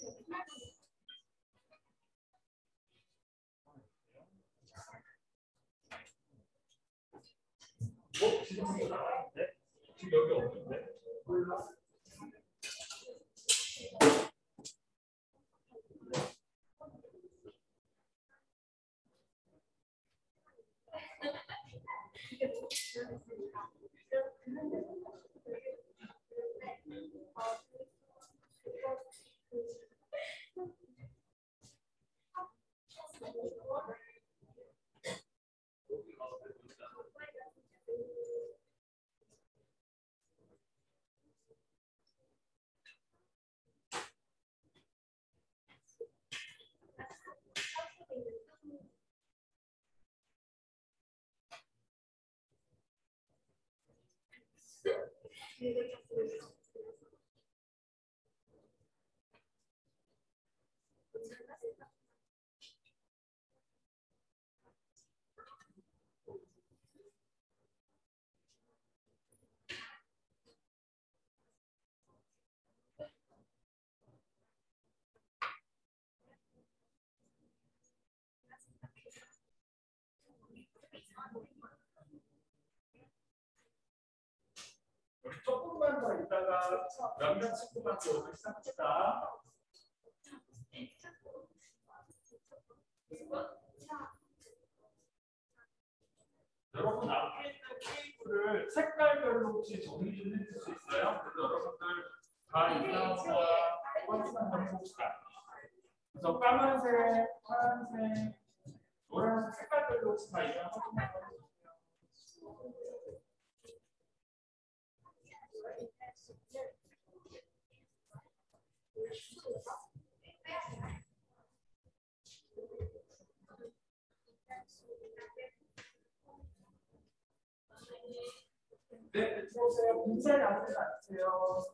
지금 여기 나왔는데? 지금 여기 없는데? 몰라. 조금만 더 있다가 몇몇 친구만 더 시작합니다. 여러분 앞에 있는 테이블을 색깔별로 혹시 정리 좀 해줄 수 있어요? 그래서 여러분들 다 이상하다 이번 한번 해봅시다. 그래서 까만색, 파란색, 노란색 색깔별로 혹시 다 이상 확인해 주세요. 네, 들어오세요. 빈자리 앞에서 앉으세요.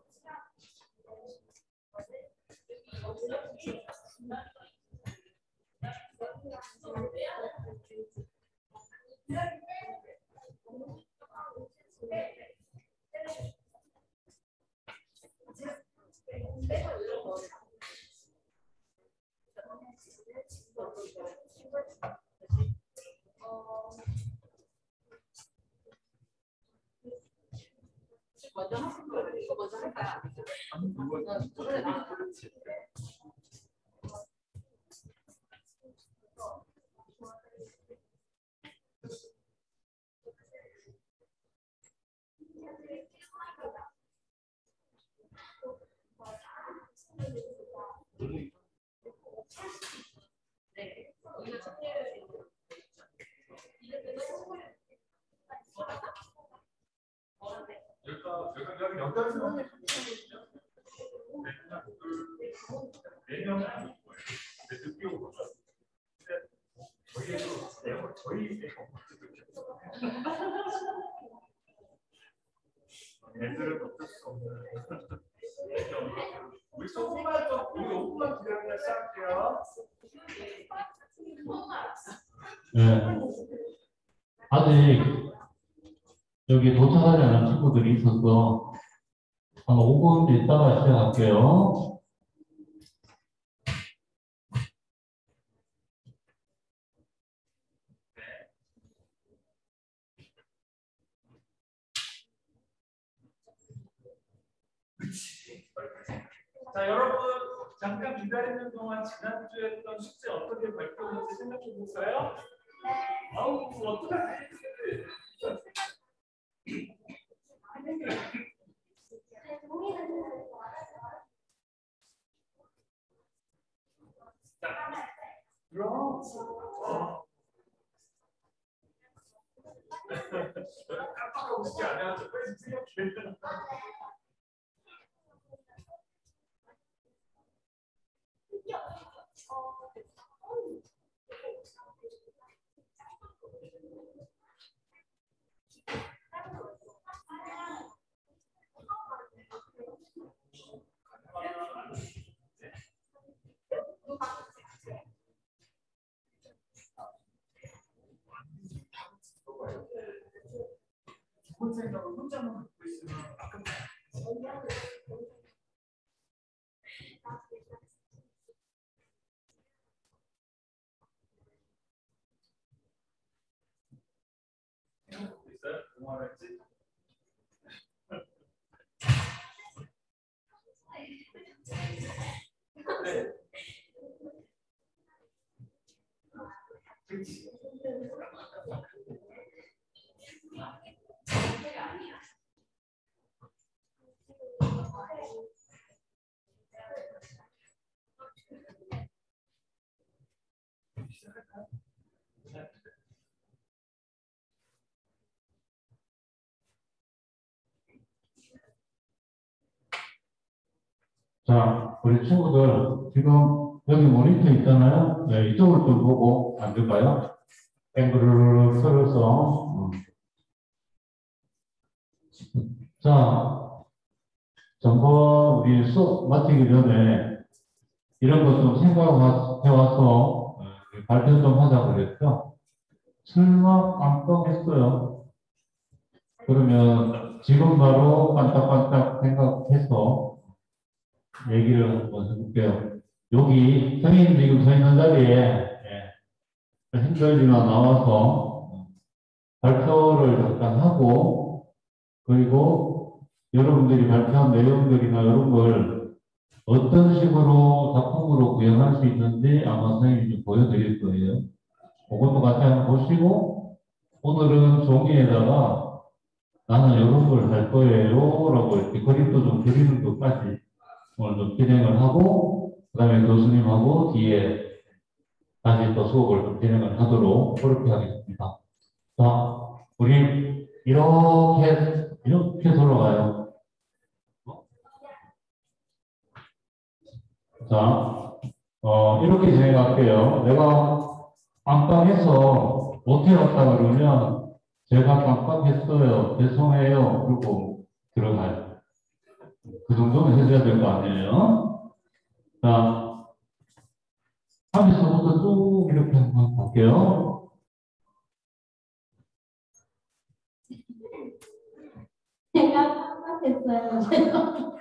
먼저 하신 거예요? 이거 먼저 할까요? 아니, 그거는 네. 여기가 첫 여기 연결해서 네 명은 아닐 거예요. 근데 늦게 오고 저희도 저희 애들은 어쩔 수 없는. 우리 조금만 더, 우리 5분만 기다리다 시작할게요. 네. 아직 여기 도착하지 않은 친구들이 있어서 한 5분 있다가 시작할게요. 자, 여러분 잠깐 기다리는 동안 지난주에 했던 숙제 어떻게 발표했는지 생각해 볼까요? 아우 어떡하지? 자, 그럼 깜빡하고 싶지 않아요. 빨리 생각해. 좋은 생각을 혼자만 갖고 있으면 아깝다. 그랬지? 네. 그치. 자, 우리 친구들, 지금 여기 모니터 있잖아요? 네, 이쪽을 좀 보고 앉을까요? 앵글을 틀어서. 자, 전번 우리 수업 마치기 전에 이런 것 좀 생각해와서 발표 좀 하자 그랬죠? 설마 깜빡했어요. 그러면 지금 바로 깜짝깜짝 생각해서 얘기를 한번 해볼게요. 여기 선생님 지금 서 있는 자리에 힘들지만 나와서 발표를 잠깐 하고 그리고 여러분들이 발표한 내용들이나 이런 걸 어떤 식으로 작품으로 구현할 수 있는지 아마 선생님이 좀 보여드릴 거예요. 그것도 같이 한번 보시고 오늘은 종이에다가 나는 이런 걸 할 거예요 라고 이렇게 그림도 좀 그리는 것까지 오늘 좀 진행을 하고 그 다음에 교수님하고 뒤에 다시 또 수업을 좀 진행을 하도록 그렇게 하겠습니다. 자, 우리 이렇게 돌아가요. 자, 이렇게 진행할게요. 내가 깜빡해서 못 해왔다 그러면 제가 깜빡했어요. 죄송해요. 그리고 들어가요. 그 정도는 해줘야 될 거 아니에요? 자, 30초부터 쭉 이렇게 한번 볼게요. 제가 깜빡했어요.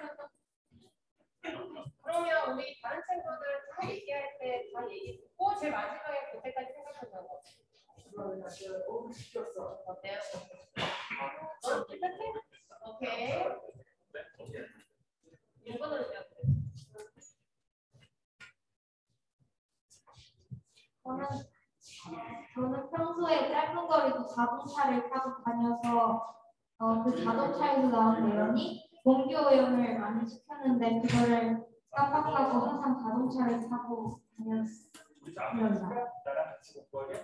그러면 우리 다른 친구들 다 얘기할 때 다 얘기 듣고 제일 마지막에 그때까지 생각한다고. 시켰어. 어때요? 괜찮대? 오케이. 이거는 저는 평소에 짧은 거리도 자동차를 타고 다녀서 그 자동차에서 나온 내용이 공교 오염을 많이 시켰는데 그거를 깜빡하고 항상 자동차를 타고 다녔습니다. 나랑 같이 볼 거예요?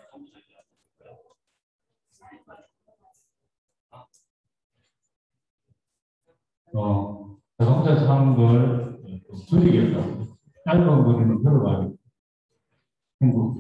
자동차 타는 걸 좀 줄이겠다. 짧은 거리는 별로 말고. 친구.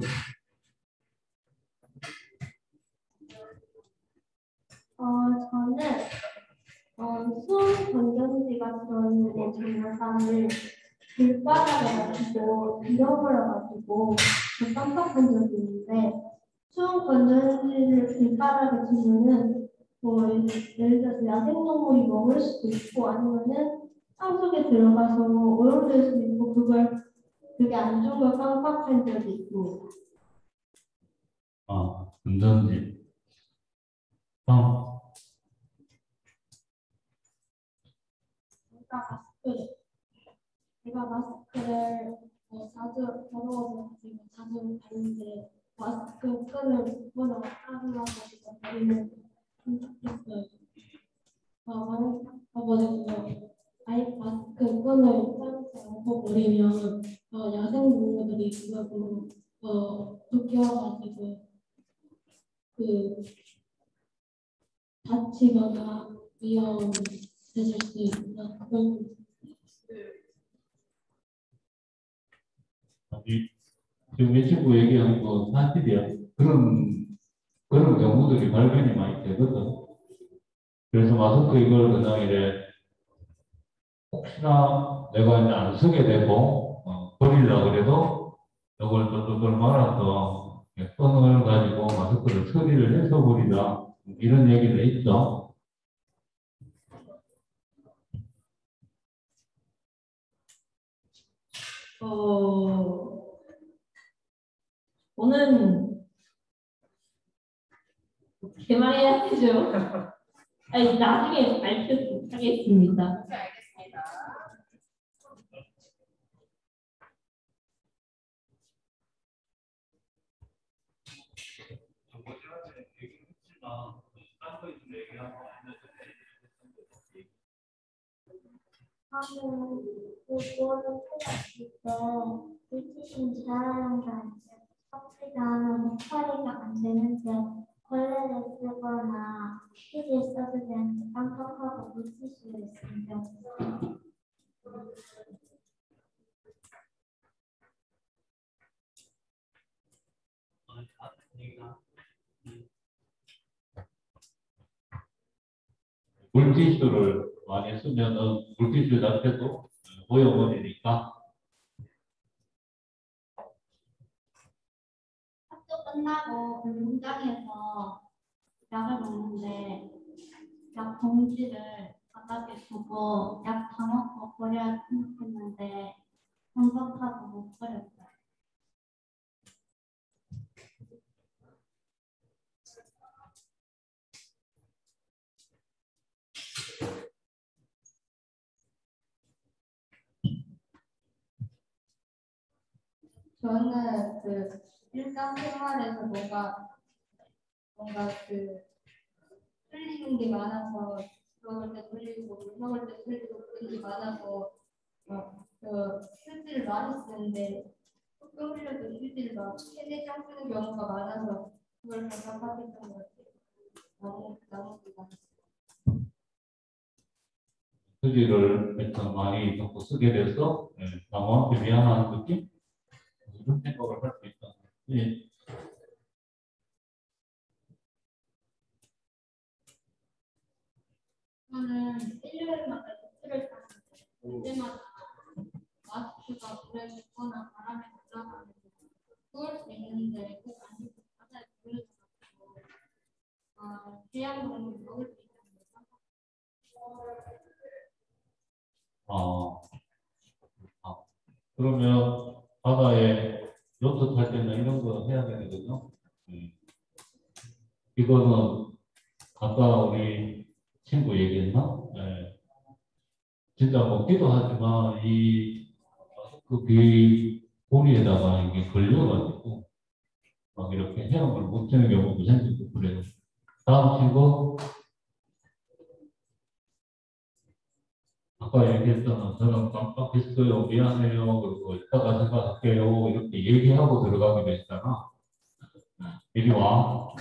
저는 수온 건전지가 들어있는 장난감을 길바닥에 가지고 잃어버려가지고 깜빡한 적이 있는데 수온 건전지를 길바닥에 두면은 예를 들어서 야생동물이 먹을 수도 있고 아니면은 땅속에 들어가서 오염될 수도 있고 그게 안 좋은 걸 깜빡한 적이 있습니다. 건전지. 제가 마스크를 자주 더러워서 자주 다니는데 마스크 끈을 먼저 따라가지고 버리는 생각했어요. 만약에 아예 마스크 끈을 자르지 않고 버리면 야생동물들이 그걸 쫓겨와가지고 다치거나 위험해질 수 있나 그런. 지금 이 친구 얘기한 거 사실이야. 그런 경우들이 발견이 많이 되거든. 그래서 마스크 이걸 그냥 이래 혹시나 내가 이제 안 쓰게 되고 버리려고 그래도 이걸 똘똘똘 말아서 끈을 가지고 마스크를 처리를 해서 버리자 이런 얘기를 있죠. 저는 어떻게 말해야 되죠? 아니, 나중에 발표 하겠습니다. 네, 알겠습니다. 저번 시간에 얘기를 했지만 딴 거 있으면 얘기하고 안 해도 하면 그거를 풀었을 때 물질이 자라는 게 아니라 섭취가 처리가 안 되는데 걸레를 쓰거나 휴지를 써도 되는데 깜빡하고 물티슈를 쓰는 경우 물티슈를 많이 쓰면은 물티슈 자체도 오염원이니까 학교 끝나고 운동장에서 약을 먹는데 약 봉지를 바닥에 두고 약 다 먹고 버려야 생각했는데 반복하고 못 버렸어요. 저는 그 일상생활에서 뭔가 그 틀리는 게 많아서 먹을 때 틀리고 물 먹을 때 틀리고 그런 게 많아서 그 휴지를 많이 쓰는데 조금 흘려도 휴지를 막 3-4장 쓰는 경우가 많아서 그걸 답답했던 것 같아요. 너무 휴지를 일단 많이 자꾸 쓰게 돼서 나무한테 미안한 느낌? 이런 생각을 할 수 있다. 예. 저는 일요일마다 노트를 땄는데 그때마다 마스크가 물에 젖거나 바람에 날아가면 추울 수 있는데 꼭 안 입고 바다에 버려져가지고 해양동물 먹을 수 있다는 그러면 바다에 요트 탈 때는 이런 거 해야 되거든요. 이거는 아까 우리 친구 얘기했나? 네. 진짜 먹기도 하지만 그 비고리에다가 이게 걸려가지고 막 이렇게 헤엄을 못 치는 경우도 생기고 그래요. 다음 친구. 아까 얘기했잖아. 저는 깜빡했어요. 미안해요. 그리고 이따가 생각할게요. 이렇게 얘기하고 들어가기로 했잖아. 이리 와.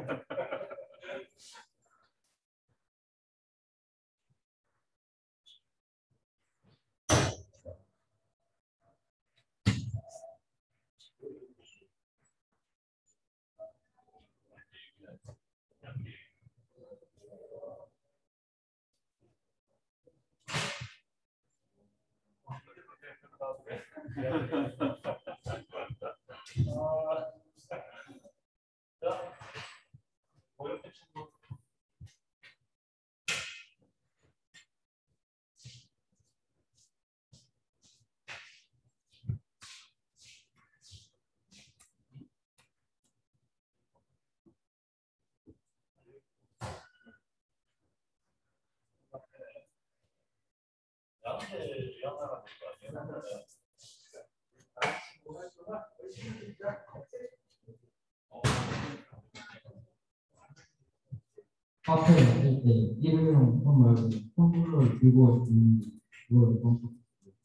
카페에 갔을 때 일회용 컵을 텀블러를 들고 있는 그걸 좀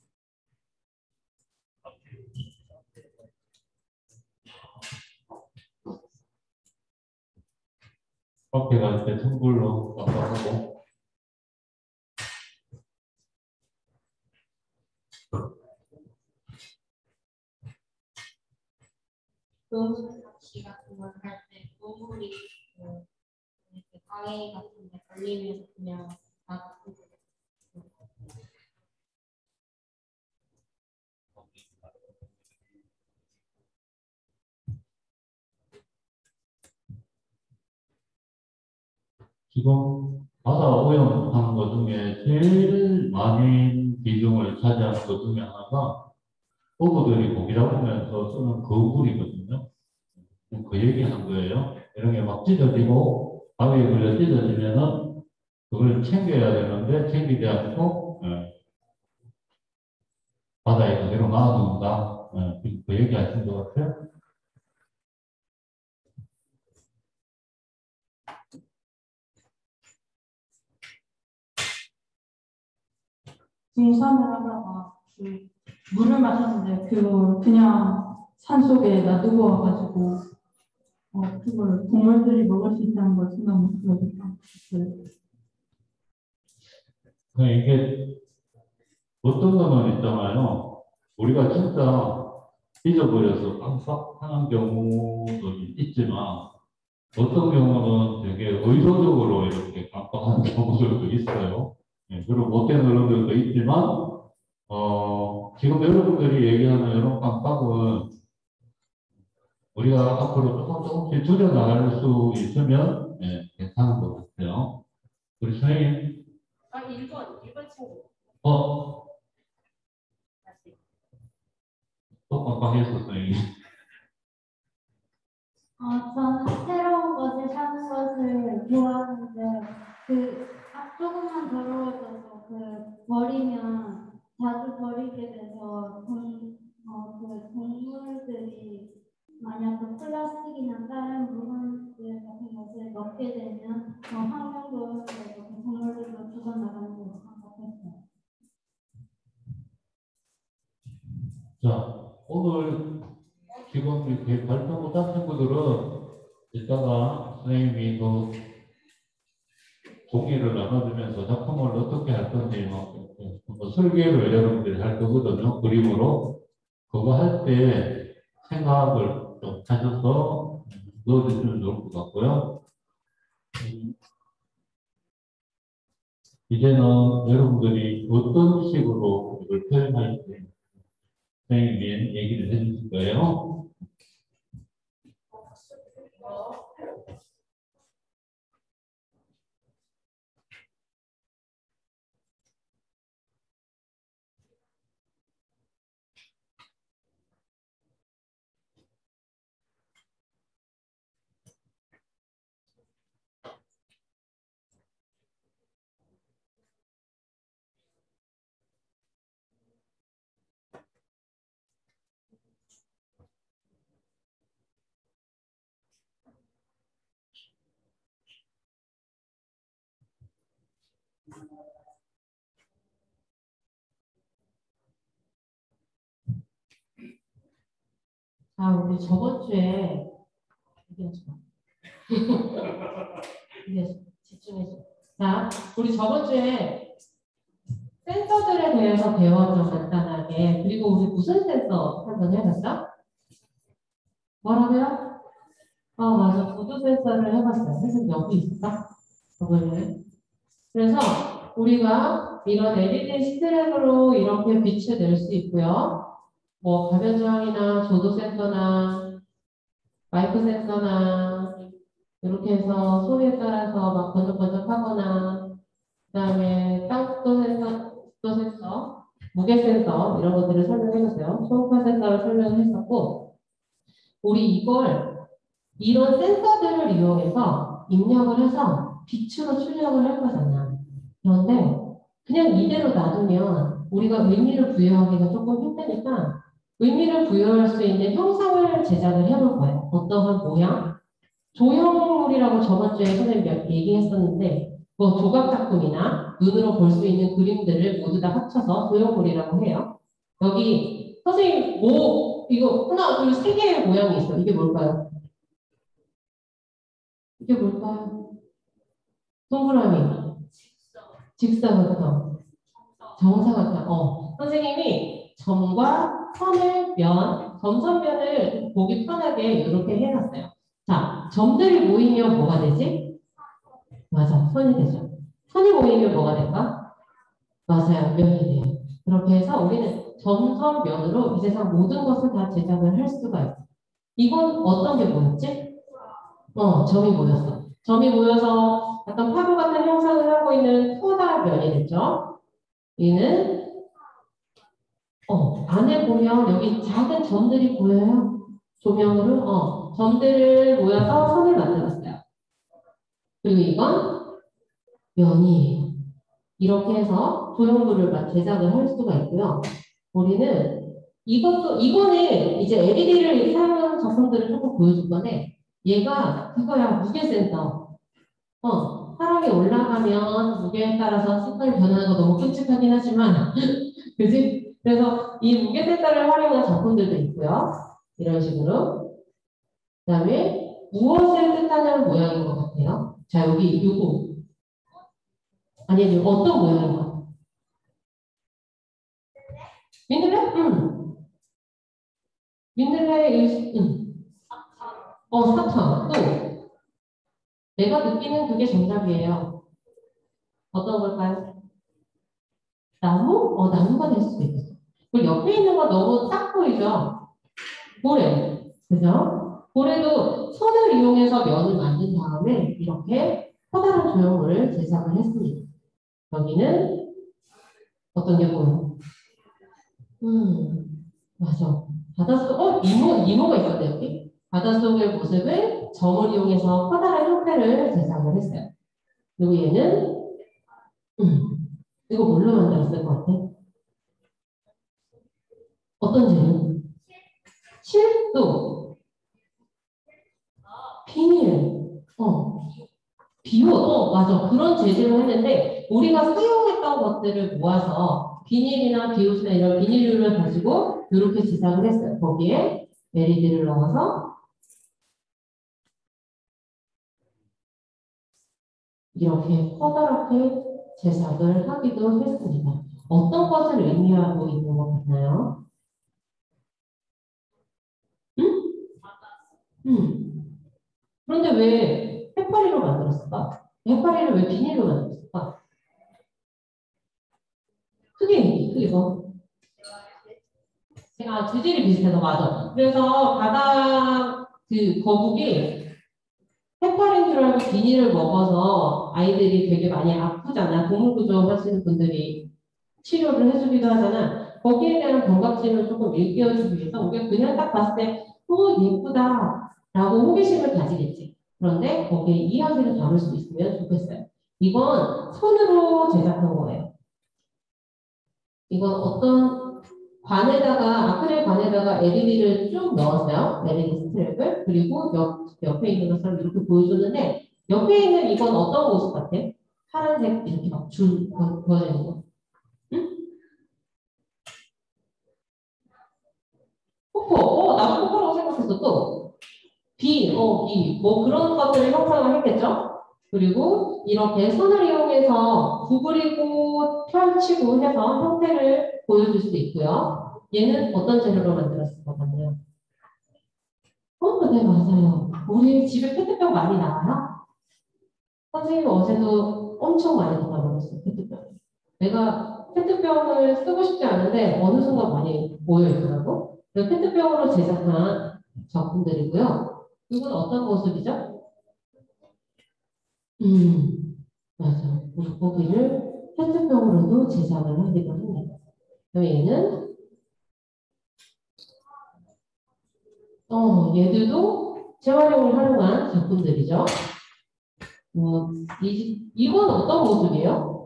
카페 갈 때 텀블러 깜빡하고 노후 섭취 같은 걸 할 때 노물이 이렇게 과일 같은 데 걸리면 그냥 놔두고 지금 바다 오염하는 것 중에 제일 많은 비중을 차지하는 것 중에 하나가 어부들이 고기 잡으면서 쓰는 거울이거든요. 그 얘기한 거예요. 이런 게 막 찢어지고 바위에 걸려 찢어지면은 그걸 챙겨야 되는데 챙기지 않고 바다에 그대로 놔둔다. 그 얘기 하신 것 같아요. 등산을 하다가 물을 마셨는데 그걸 그냥 산속에 놔두고 와가지고 그걸 동물들이 먹을 수 있다는 걸 생각 못하겠다. 이게 어떤 거는 있잖아요. 우리가 진짜 잊어버려서 깜빡하는 경우도 있지만 어떤 경우는 되게 의도적으로 이렇게 깜빡하는 경우들도 있어요. 그리고 못된 어른들도 있지만 지금 여러분들이 얘기하는 이런 깜빡은 우리가 앞으로 조금씩 줄여나갈 수 있으면 괜찮은 것 같아요. 우리 선생님. 1번 친구. 또 깜빡했어, 선생님. 저는 새로운 것을 사는 것을 좋아하는데 조금만 더러워져서 버리면 자주 버리게 돼서 동물들이 만약 플라스틱이나 다른 물건들 같은 것을 먹게 되면 환경도 오염되고 동물들도 죽어나가는 걸 생각했어요. 자, 오늘 지금 이렇게 발표 못한 친구들은 이따가 선생님이 그 종이를 나눠주면서 작품을 어떻게 할 건지 설계를 여러분들이 할 거거든요. 그림으로. 그거 할 때 생각을 좀 하셔서 넣어주시면 좋을 것 같고요. 이제는 여러분들이 어떤 식으로 이걸 표현할지 선생님이 얘기를 해주실 거예요. 우리 저번 주에 집중해서. 자, 우리 저번 주에 센서들에 대해서 배웠죠, 간단하게. 그리고 우리 무슨 센서 한번 해봤어? 뭐라고요? 맞아. 구두 센서를 해봤어요. 선생님 여기 있어? 저번에. 그래서 우리가 이런 LED 스트랩으로 이렇게 빛을 낼 수 있고요. 뭐 가변 저항이나 조도 센서나 마이크 센서나 이렇게 해서 소리에 따라서 막 번쩍번쩍하거나 그다음에 땅속도 센서, 무게 센서 이런 것들을 설명해줬어요. 초음파 센서를 설명했었고 우리 이런 센서들을 이용해서 입력을 해서 빛으로 출력을 할 거잖아. 그런데 그냥 이대로 놔두면 우리가 의미를 부여하기가 조금 힘드니까 의미를 부여할 수 있는 형상을 제작을 해볼 거예요. 어떠한 모양? 조형물이라고 저번 주에 선생님이 얘기했었는데 뭐 조각 작품이나 눈으로 볼 수 있는 그림들을 모두 다 합쳐서 조형물이라고 해요. 여기 선생님 이거 하나, 둘, 세 개의 모양이 있어. 이게 뭘까요? 이게 뭘까요? 동그라미. 직사각형. 정사각형. 선생님이 점과 선을 점선면을 보기 편하게 이렇게 해놨어요. 자, 점들이 모이면 뭐가 되지? 맞아, 선이 되죠. 선이 모이면 뭐가 될까? 맞아요, 면이 돼요. 그렇게 해서 우리는 점선면으로 이 세상 모든 것을 다 제작을 할 수가 있어요. 이건 어떤 게 모였지? 점이 모였어. 점이 모여서 약간 파도 같은 형상을 하고 있는 토다 면이 됐죠. 얘는 안에 보면 여기 작은 점들이 보여요. 조명으로 점들을 모여서 선을 만들었어요. 그리고 이건 면이에요. 이렇게 해서 조형물을 제작을 할 수가 있고요. 우리는 이거는 이제 LED를 사용하는 작품들을 조금 보여줄 건데, 얘가 그거야, 무게센서. 사람이 올라가면 무게에 따라서 색깔이 변하는 거 너무 끔찍하긴 하지만, 그지? 그래서 이 무게 센서를 활용한 작품들도 있고요. 이런 식으로. 그 다음에 무엇을 뜻하는 모양인 것 같아요? 자, 여기 요거. 아니, 어떤 모양인 것 같아요? 민들레? 민들레, 사탕. 또, 내가 느끼는 그게 정답이에요. 어떤 걸까요? 나무? 나무가 될 수도 있겠어. 그리고 옆에 있는 거 너무 딱 보이죠? 고래. 그죠? 고래도 선을 이용해서 면을 만든 다음에 이렇게 커다란 조형물을 제작을 했습니다. 여기는 어떤 게 보여요? 맞아. 바닷속, 이모가 있었대, 여기. 바닷속의 모습을 점을 이용해서 커다란 형태를 제작을 했어요. 그리고 얘는, 이거 뭘로 만들었을 것 같아? 어떤 재료? 실도, 비닐, 비옷, 맞아. 그런 재질로 했는데, 우리가 사용했던 것들을 모아서 비닐이나 비옷이나 이런 비닐류를 가지고 이렇게 제작을 했어요. 거기에 LED를 넣어서 이렇게 커다랗게 제작을 하기도 했습니다. 어떤 것을 의미하고 있는 것 같나요? 그런데 왜 해파리로 만들었을까? 해파리를 왜 비닐로 만들었을까? 크게 뭐? 재질이 비슷해서 맞아. 그래서 바다 거북이 해파리인 줄 알고 비닐을 먹어서 아이들이 되게 많이 아프잖아. 동물구조 하시는 분들이 치료를 해주기도 하잖아. 거기에 대한 경각심을 조금 일깨워주기 위해서 우리가 그냥 딱 봤을 때 예쁘다 라고 호기심을 가지겠지. 그런데 거기에 이야기를 담을 수 있으면 좋겠어요. 이건 손으로 제작한 거예요. 이건 어떤 아크릴 관에다가 LED를 쭉 넣었어요. LED 스트랩을. 그리고 옆에 있는 것처럼 이렇게 보여줬는데, 옆에 있는 이건 어떤 모습 같아? 파란색 이렇게 막 보여지는 거. 응? 폭포. 나도 폭포라고 생각했어. 또. 비. 뭐 그런 것들을 형상을 했겠죠? 그리고 이렇게 선을 이용해서 구부리고 펼치고 해서 형태를 보여줄 수 있고요. 얘는 어떤 재료로 만들었을 것 같나요? 네, 맞아요. 우리 집에 페트병 많이 나와요? 선생님 어제도 엄청 많이 갖다 먹었어요, 페트병. 내가 페트병을 쓰고 싶지 않은데 어느 순간 많이 모여있더라고. 페트병으로 제작한 작품들이고요. 이건 어떤 모습이죠? 맞아. 물고기를 페트병으로도 제작을 하기도 합니다. 그럼 얘는 얘들도 재활용을 활용한 작품들이죠. 이건 어떤 모습이에요?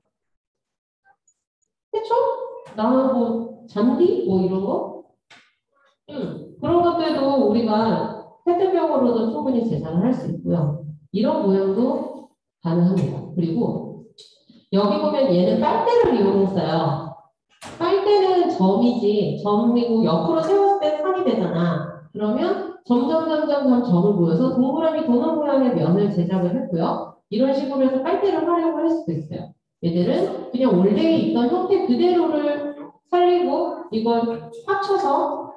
해초? 잔디? 이런 거? 그런 것들도 우리가 페트병으로도 충분히 제작을 할 수 있고요. 이런 모양도 가능합니다. 그리고 여기 보면 얘는 빨대를 이용했어요. 빨대는 점이고 옆으로 세웠을 때 산이 되잖아. 그러면 점점 점을 모여서 동그라미 도는 모양의 면을 제작을 했고요. 이런 식으로 해서 빨대를 활용을 할 수도 있어요. 얘들은 그냥 원래 있던 형태 그대로를 살리고 이걸 합쳐서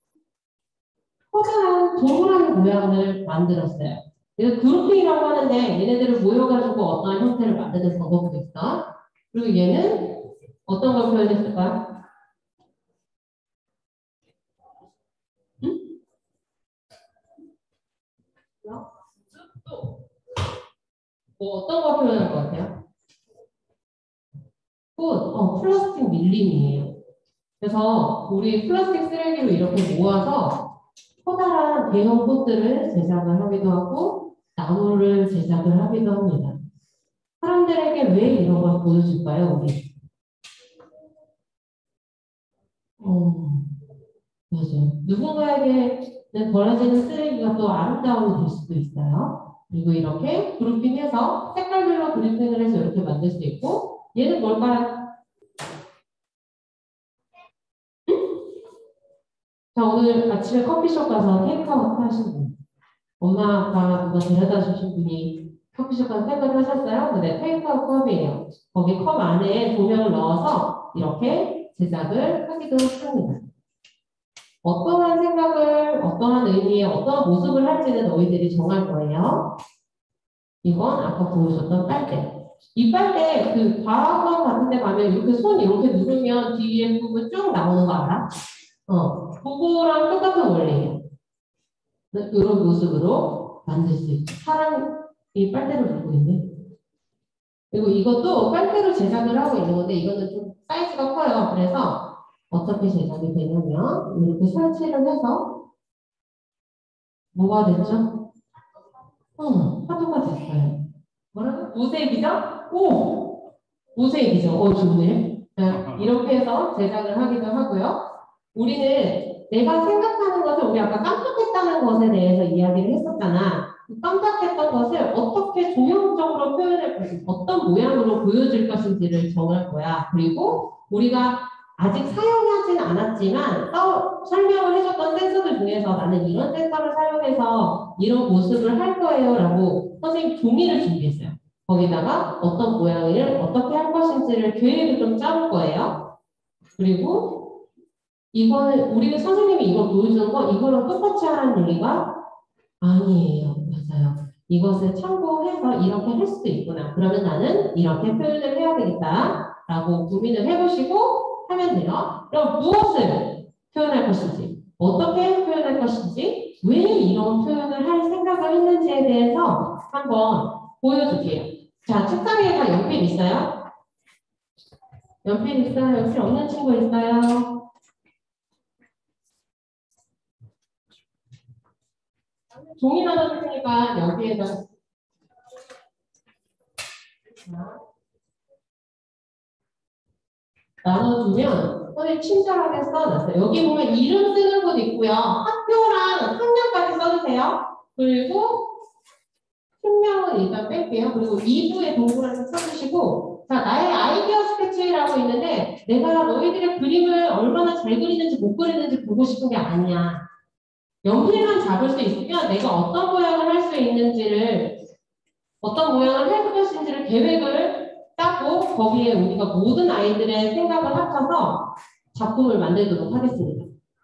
커다란 동그라미 모양을 만들었어요. 그래서 그룹핑이라고 하는데 얘네들을 모여가지고 어떤 형태를 만드는 방법도 있어. 그리고 얘는 어떤 걸 표현했을까요? 어떤 거 표현할 것 같아요? 꽃, 플라스틱 밀림이에요. 그래서 우리 플라스틱 쓰레기로 이렇게 모아서 커다란 대형 꽃들을 제작을 하기도 하고 나무를 제작을 하기도 합니다. 사람들이 사람들에게 왜 이런 걸 보여줄까요, 우리? 맞아요. 누군가에게는 버려지는 쓰레기가 또 아름다움이 될 수도 있어요. 그리고 이렇게 그룹핑해서 색깔별로 그룹핑을 해서 이렇게 만들 수 있고, 얘는 뭘까요? 자, 오늘 아침에 커피숍 가서 테이크아웃 하신 분. 엄마, 아빠 누가 데려다 주신 분이 커피숍 가서 테이크아웃 하셨어요? 근데 테이크아웃 컵이에요. 거기 컵 안에 조명을 넣어서 이렇게 제작을 하기도 합니다. 어떠한 생각을, 어떠한 의미의 어떠한 모습을 할지는 너희들이 정할 거예요. 이건 아까 보여줬던 빨대. 이 빨대, 그 과학원 같은 데 가면 이렇게 손 이렇게 누르면 뒤에 부분 쭉 나오는 거 알아? 그거랑 똑같은 원리예요. 이런 모습으로 만들 수 있죠. 사람이 빨대를 물고 있네. 그리고 이것도 빨대로 제작을 하고 있는 건데 이거는 좀 사이즈가 커요. 그래서 어떻게 제작이 되냐면 이렇게 설치를 해서 뭐가 됐죠? 화두가 됐어요. 뭐라고? 모세이기죠? 오! 모세이기죠. 좋네. 이렇게 해서 제작을 하기도 하고요. 우리는 내가 생각하는 것을 우리 아까 깜빡했다는 것에 대해서 이야기를 했었잖아. 깜빡했던 것을 어떻게 조형적으로 표현할 것인지, 어떤 모양으로 보여줄 것인지를 정할 거야. 그리고 우리가 아직 사용하진 않았지만 설명을 해줬던 센서들 중에서 나는 이런 센서를 사용해서 이런 모습을 할 거예요 라고 선생님 종이를 준비했어요. 거기다가 어떤 모양을 어떻게 할 것인지를 계획을 좀 짜볼 거예요. 그리고 이거는 우리가 선생님이 이걸 보여주는 거 이거랑 똑같이 하라는 얘기가 아니에요. 맞아요. 이것을 참고해서 이렇게 할 수도 있구나. 그러면 나는 이렇게 표현을 해야 되겠다 라고 고민을 해보시고 하면 돼요. 그럼 무엇을 표현할 것인지, 어떻게 표현할 것인지, 왜 이런 표현을 할 생각을 했는지에 대해서 한번 보여줄게요. 자, 책상 위에 다 연필 있어요? 연필 있어요? 연필 없는 친구 있어요? 종이 나눠줄 테니까 여기에다 나눠주면 선생님 친절하게 써놨어요. 여기 보면 이름 쓰는 곳 있고요. 학교랑 학년까지 써주세요. 그리고 팀명은 일단 뺄게요. 그리고 2부의 동그라미 써주시고 자, 나의 아이디어 스케치라고 있는데 내가 너희들의 그림을 얼마나 잘 그리는지 못 그리는지 보고 싶은 게 아니야. 연필만 잡을 수 있으면 내가 어떤 모양을 할 수 있는지를 어떤 모양을 할 것인지를 계획을 짜고 거기에 우리가 모든 아이들의 생각을 합쳐서 작품을 만들도록 하겠습니다.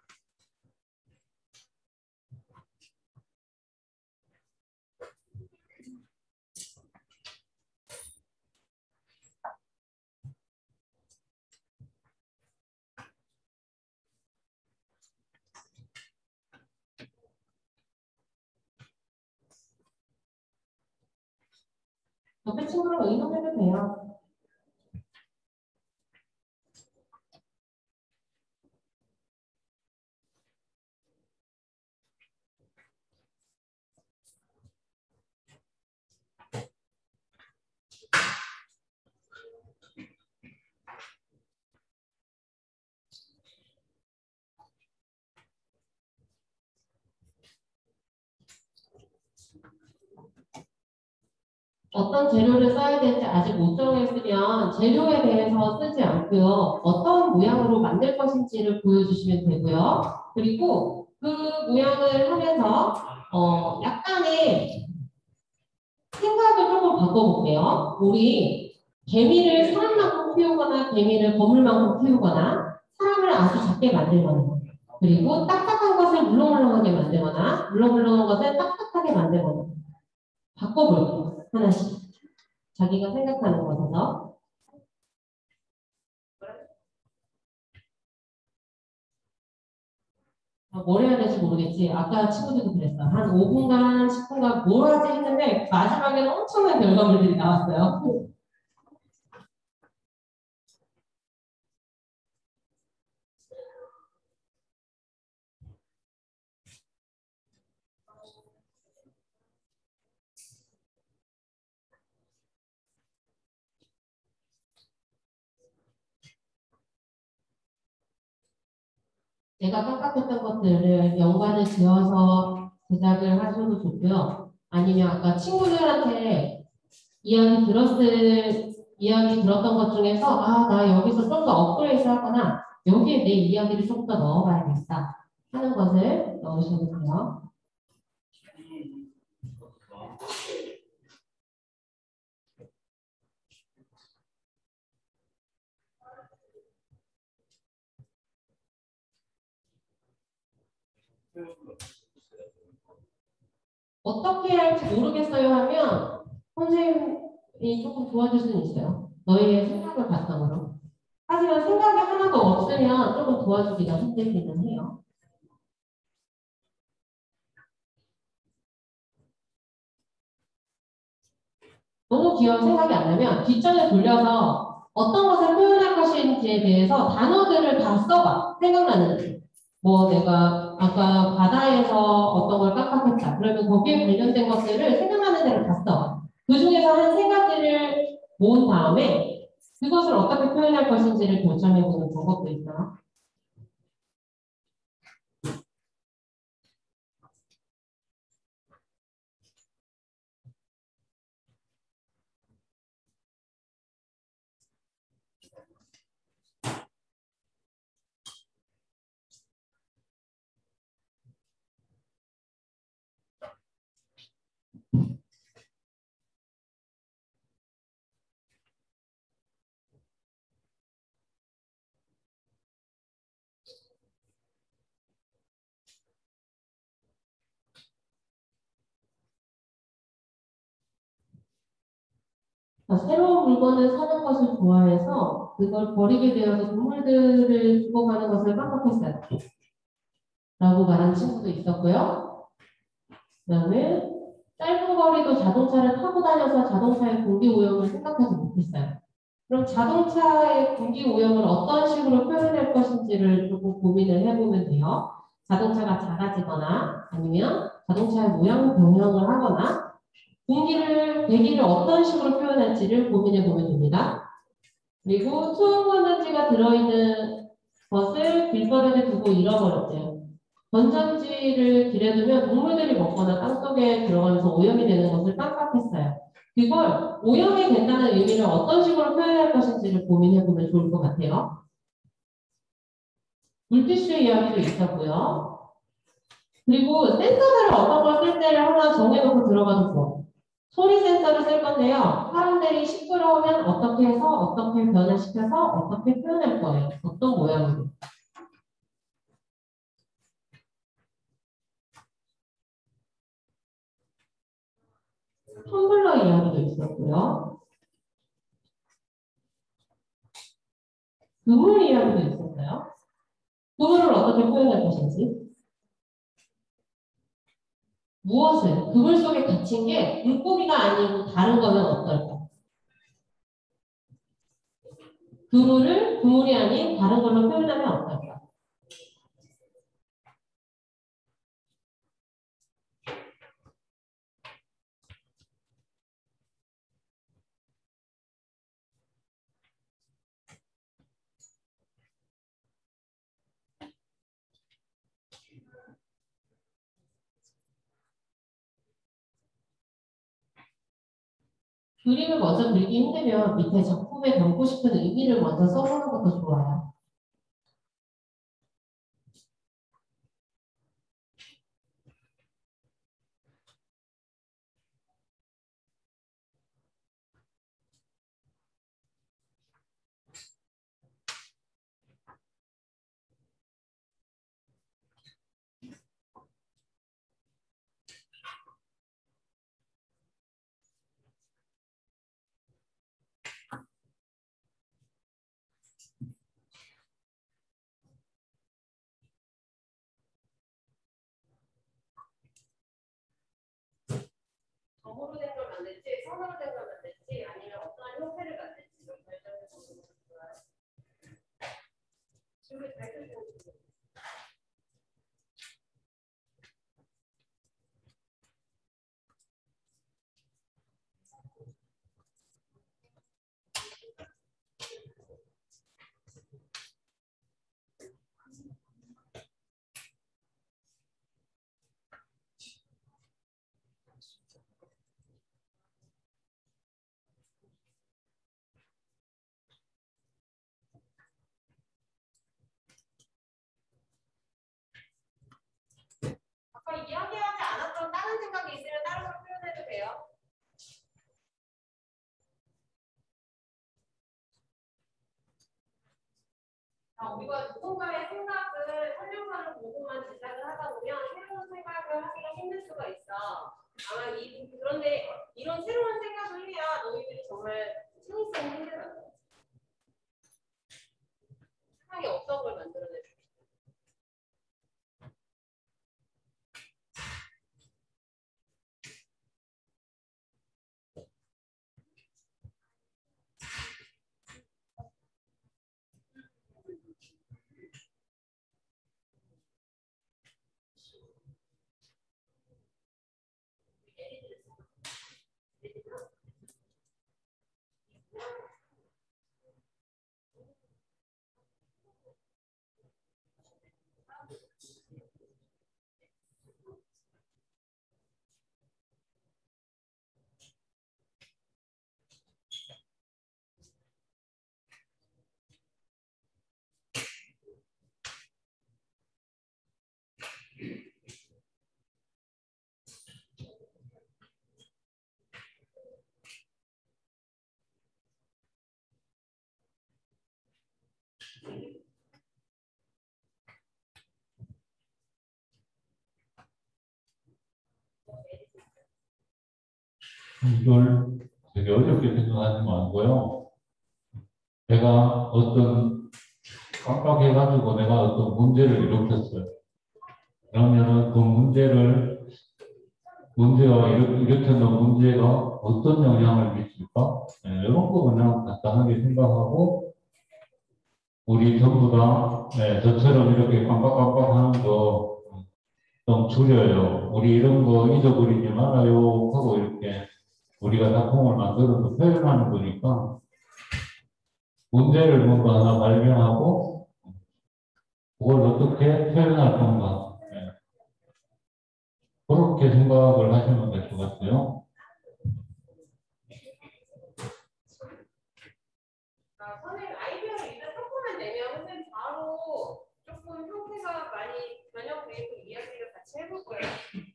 옆에 친구랑 의논해도 돼요. 어떤 재료를 써야 될지 아직 못 정했으면 재료에 대해서 쓰지 않고요. 어떤 모양으로 만들 것인지를 보여주시면 되고요. 그리고 그 모양을 하면서 약간의 생각을 조금 바꿔볼게요. 우리 개미를 사람만큼 키우거나 개미를 거물만큼 키우거나 사람을 아주 작게 만들거나 그리고 딱딱한 것을 물렁물렁하게 만들거나 물렁물렁한 것을 딱딱하게 만들거나 바꿔볼게요. 하나씩. 자기가 생각하는 것에서. 뭘 해야 될지 모르겠지. 아까 친구들도 그랬어. 한 5분간, 10분간 뭘 하지 했는데 마지막에는 엄청난 결과물들이 나왔어요. 내가 깜빡했던 것들을 연관을 지어서 제작을 하셔도 좋고요. 아니면 아까 친구들한테 이야기 들었던 것 중에서 아, 나 여기서 좀 더 업그레이드 하거나 여기에 내 이야기를 좀 더 넣어봐야겠다 하는 것을 넣으셔도 돼요. 어떻게 할지 모르겠어요 하면 선생님이 조금 도와줄 수는 있어요. 너희의 생각을 바탕으로. 하지만 생각이 하나도 없으면 조금 도와주기가 힘들기는 해요. 너무 귀여운 생각이 안 나면 뒷전에 돌려서 어떤 것을 표현할 것인지에 대해서 단어들을 다 써봐. 생각나는 데. 뭐 내가 아까 바다에서 어떤 걸 깜빡했다. 그러면 거기에 관련된 것들을 생각나는 대로 다 써. 그 중에서 한 세 가지를 모은 다음에 그것을 어떻게 표현할 것인지를 결정해보는 방법도 있어요. 새로운 물건을 사는 것을 좋아해서 그걸 버리게 되어서 동물들을 두고 가는 것을 깜빡했어요. 라고 말한 친구도 있었고요. 그 다음에 짧은 거리도 자동차를 타고 다녀서 자동차의 공기 오염을 생각하지 못했어요. 그럼 자동차의 공기 오염을 어떤 식으로 표현할 것인지를 조금 고민을 해보면 돼요. 자동차가 작아지거나 아니면 자동차의 모양 변형을 하거나 배기를 어떤 식으로 표현할지를 고민해 보면 됩니다. 그리고 투명 건전지가 들어있는 것을 길바닥에 두고 잃어버렸대요. 건전지를 길에 두면 동물들이 먹거나 땅속에 들어가면서 오염이 되는 것을 깜빡했어요. 그걸 오염이 된다는 의미를 어떤 식으로 표현할 것인지를 고민해 보면 좋을 것 같아요. 물티슈 이야기도 있었고요. 그리고 센서들을 어떤 걸 쓸 때를 하나 정해놓고 들어가도 좋아요. 소리 센서를 쓸 건데요. 사람들이 시끄러우면 어떻게 해서 어떻게 변화시켜서 어떻게 표현할 거예요. 어떤 모양으로. 텀블러 이야기도 있었고요. 그물 이야기도 있었어요. 그물을 어떻게 표현할 것인지. 무엇을? 그물 속에 갇힌 게 물고기가 아니고 다른 거면 어떨까? 그물이 아닌 다른 걸로 표현하면 어떨까? 그림을 먼저 그리기 힘들면 밑에 작품에 담고 싶은 의미를 먼저 써보는 것도 좋아요. 점으로 된 걸 만들지, 선으로 된 걸 만들지, 아니면 어떠한 형태를 만들지를 결정해 보는 것도 좋아요. 준비 잘 끝냈어요. 우리가 누군가의 생각을 설명서를 보고만 제작을 하다 보면 새로운 생각을 하기가 힘들 수가 있어. 아마 그런데 이런 새로운 생각을 해야 너희들이 정말 창의성을 흔들어. 세상에 없던 걸 만들어내. 이걸 되게 어렵게 생각하지 말고요. 내가 어떤 깜빡해가지고 내가 어떤 문제를 일으켰어요. 그러면은 그 문제가 일으켰던 문제가 어떤 영향을 미칠까? 네, 이런 거 그냥 간단하게 생각하고 우리 전부 다 저처럼 이렇게 깜빡깜빡 하는 거 좀 줄여요. 우리 이런 거 잊어버리지 말아요 하고 이렇게 우리가 작품을 만들어서 표현하는 거니까 문제를 뭔가 하나 발견하고 그걸 어떻게 표현할 건가 그렇게 생각을 하시면 될 것 같아요. 선생님 아이디어를 일단 조금만 내면 선생님 바로 조금 형태가 많이 변형되고 이야기를 같이 해볼 거예요.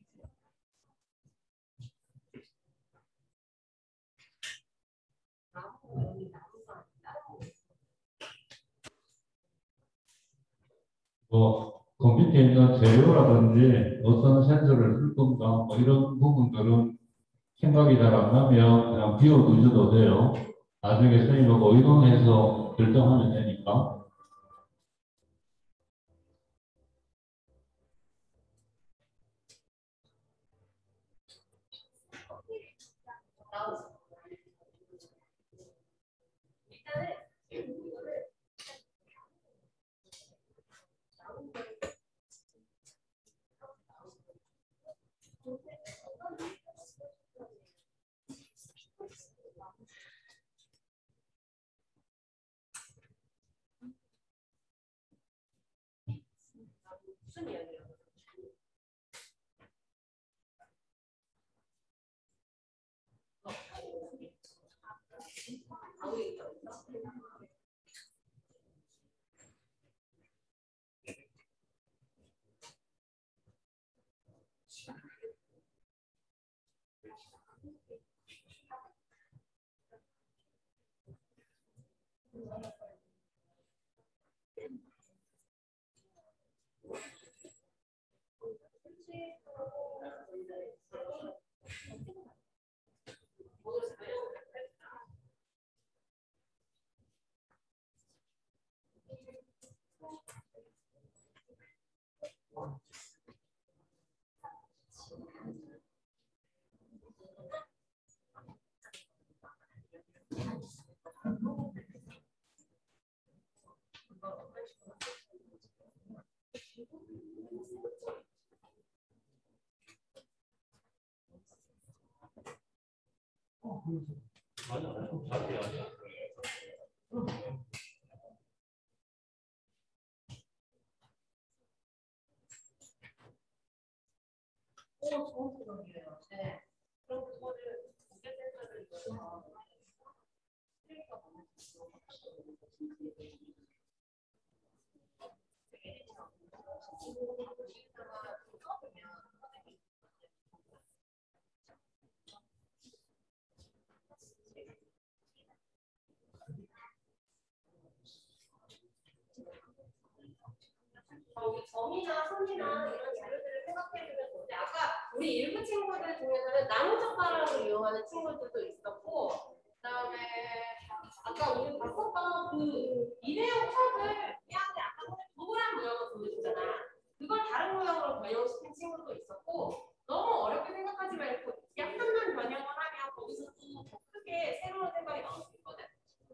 뭐 컴퓨터에 있는 재료라든지 어떤 센서를 쓸 건가 뭐 이런 부분들은 생각이 잘 안 나면 그냥 비워두셔도 돼요. 나중에 선생님하고 의논해서 결정하면 되니까. 무슨 이야기예요? 좋은 생각이에요. 네. 그럼 그거를 무게 센서를 이용해서 우리 점이나 선이나 이런 자료들을 생각해주면 좋은데 아까 우리 일부 친구들 중에서는 나무젓가락을 이용하는 친구들도 있었고 그다음에 아까 우리 봤었던 그 일회용 컵을 얘한테 아까 동그란 모양을 보여주잖아. 그걸 다른 모양으로 변형시킨 친구도 있었고 너무 어렵게 생각하지 말고 약간만 변형을 하면 거기서 또 더 크게 새로운 생각이 나올 수 있거든.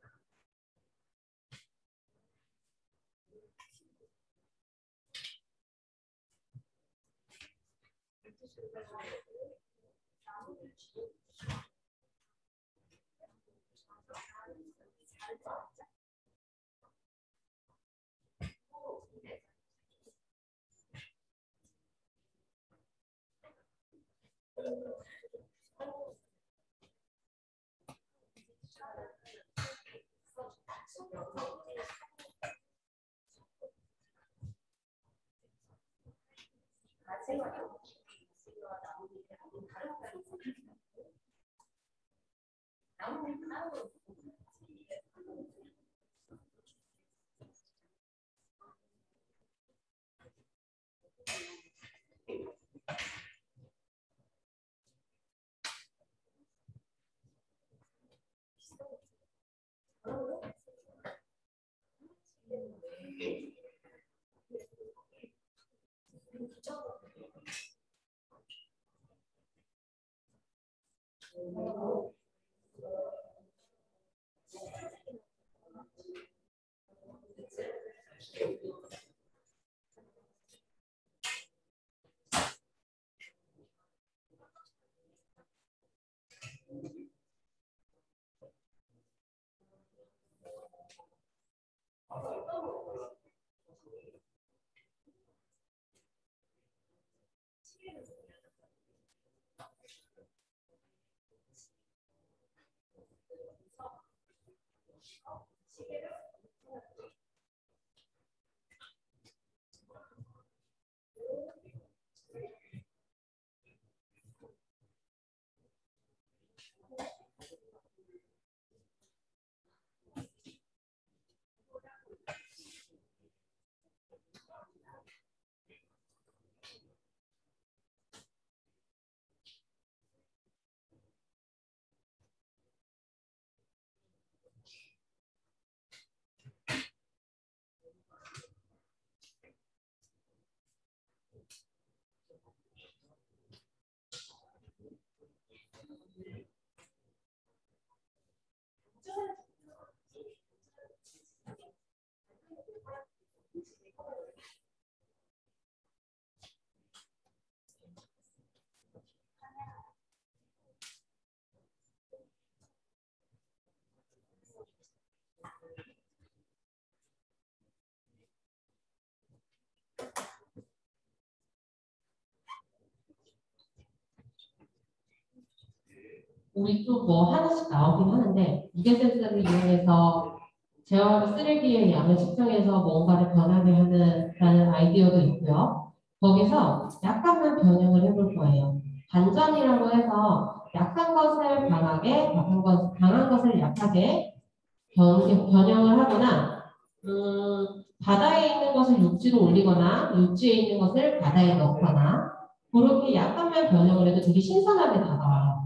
우리 또 뭐 하나씩 나오긴 하는데 무게 센서를 이용해서 제어하는 쓰레기의 양을 측정해서 뭔가를 변하게 하는 아이디어도 있고요. 거기서 약간만 변형을 해볼 거예요. 반전이라고 해서 약한 것을 강하게, 강한 것을 약하게 변형을 하거나 바다에 있는 것을 육지로 올리거나 육지에 있는 것을 바다에 넣거나 그렇게 약간만 변형을 해도 되게 신선하게 다가와요.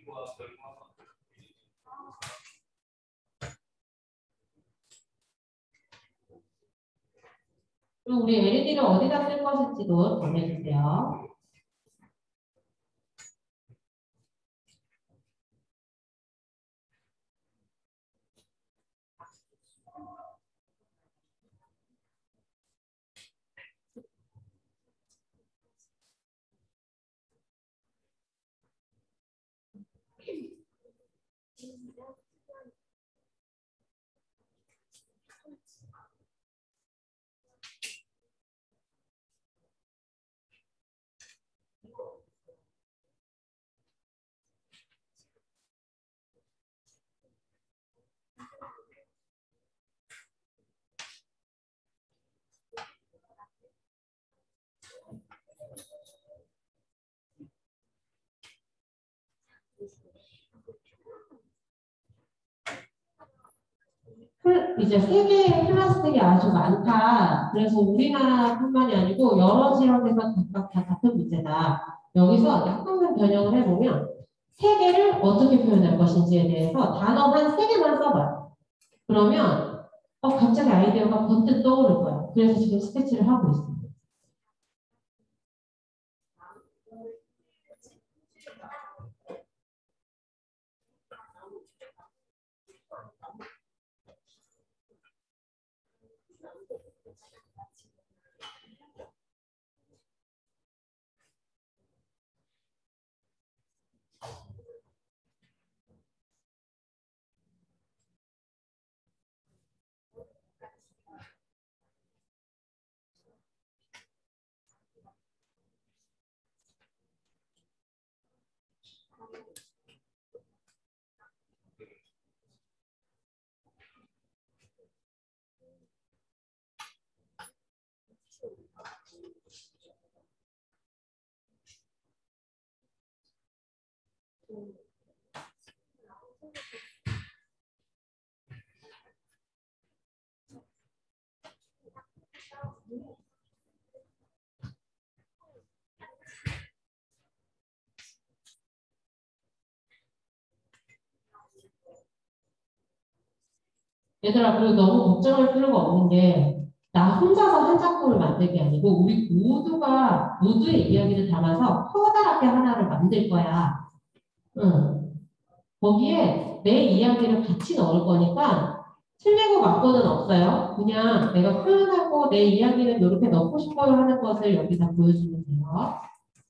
그리고 우리 LED를 어디다 쓸 것일지도 정해주세요. 이제 세계의 플라스틱이 아주 많다. 그래서 우리나라뿐만이 아니고 여러 지역에서 각각 다 같은 문제다. 여기서 약간만 변형을 해보면 세계를 어떻게 표현할 것인지에 대해서 단어 한 3개만 써봐요. 그러면 갑자기 아이디어가 번뜩 떠오를 거예요. 그래서 지금 스케치를 하고 있습니다. 얘들아, 그리고 너무 걱정할 필요가 없는 게, 나 혼자서 한 작품을 만들기 아니고, 우리 모두가, 모두의 이야기를 담아서 커다랗게 하나를 만들 거야. 응. 거기에 내 이야기를 같이 넣을 거니까, 틀리고 맞고는 없어요. 그냥 내가 표현하고 내 이야기는 이렇게 넣고 싶어요 하는 것을 여기다 보여주면 돼요.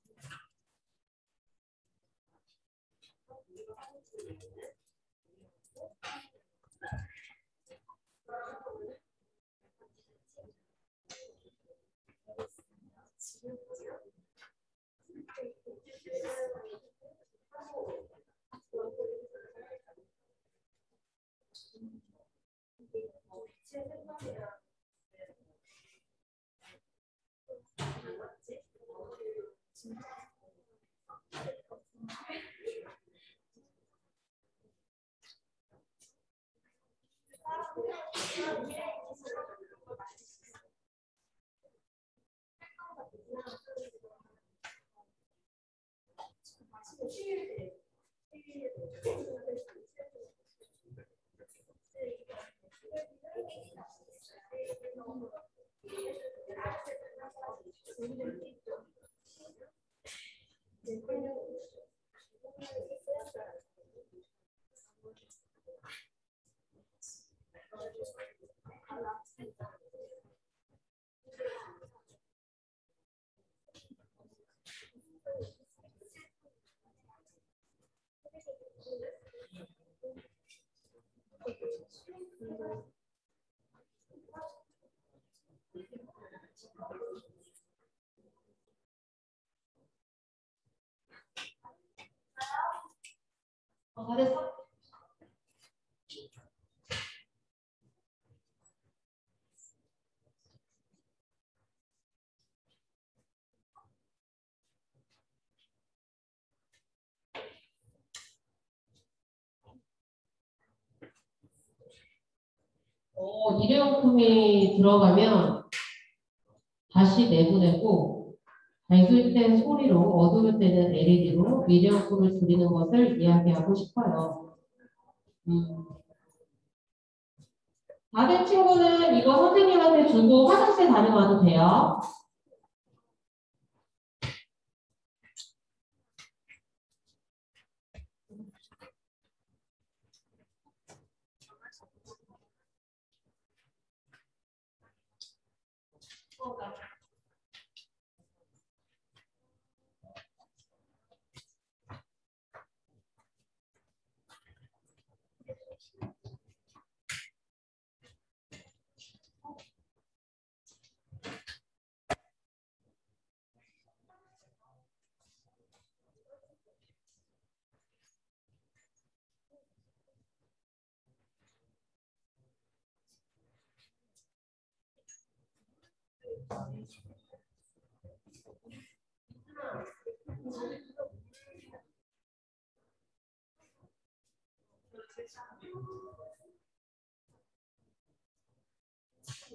다 됐어? 일회용품이 들어가면 다시 내보내고 밝을 때 소리로 어두울 때는 LED로 일회용품을 줄이는 것을 이야기하고 싶어요. 다른 친구는 이거 선생님한테 주고 화장실 다녀와도 돼요.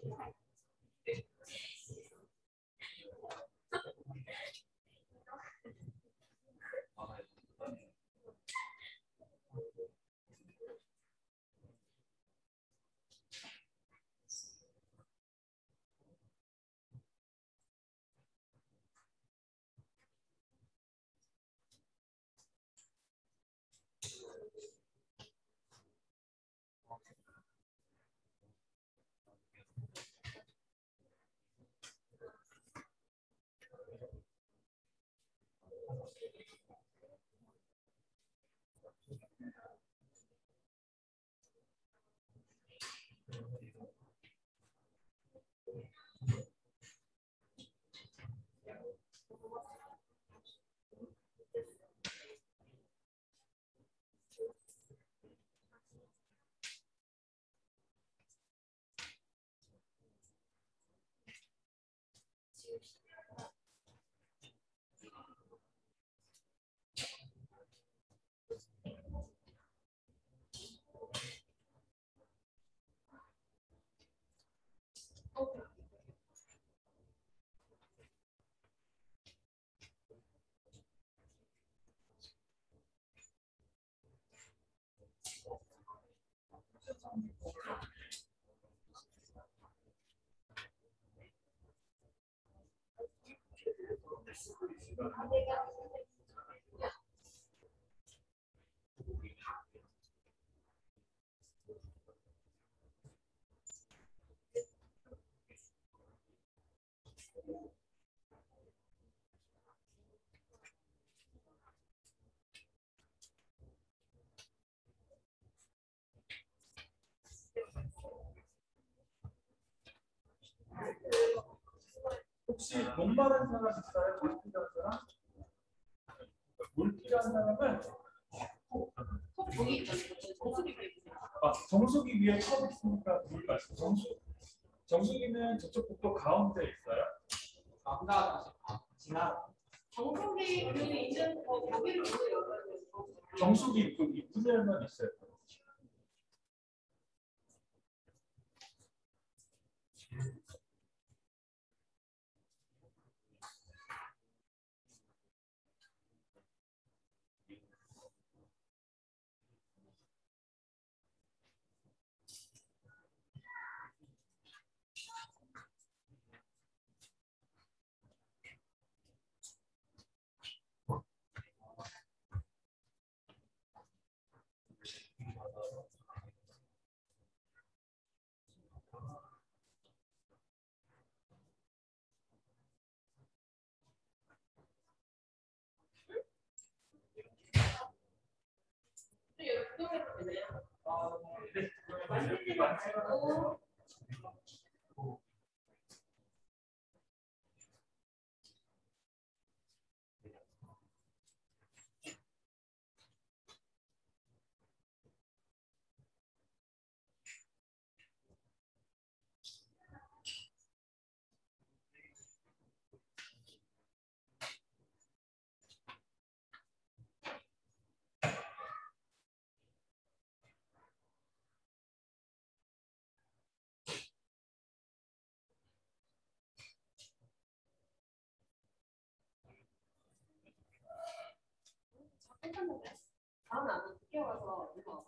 혹시 목마른 사람 있어요? 물 필요한 사람? 물 필요한 사람은 정수기 위에 컵 있으니까 물 마시고 정수기는 저쪽 복도 가운데 있어요. 정수기 그 있는 거기를 먼저 열어야 돼요. 정수기 그 입구에만 있어요. 다음에 안 늦게 와서 이거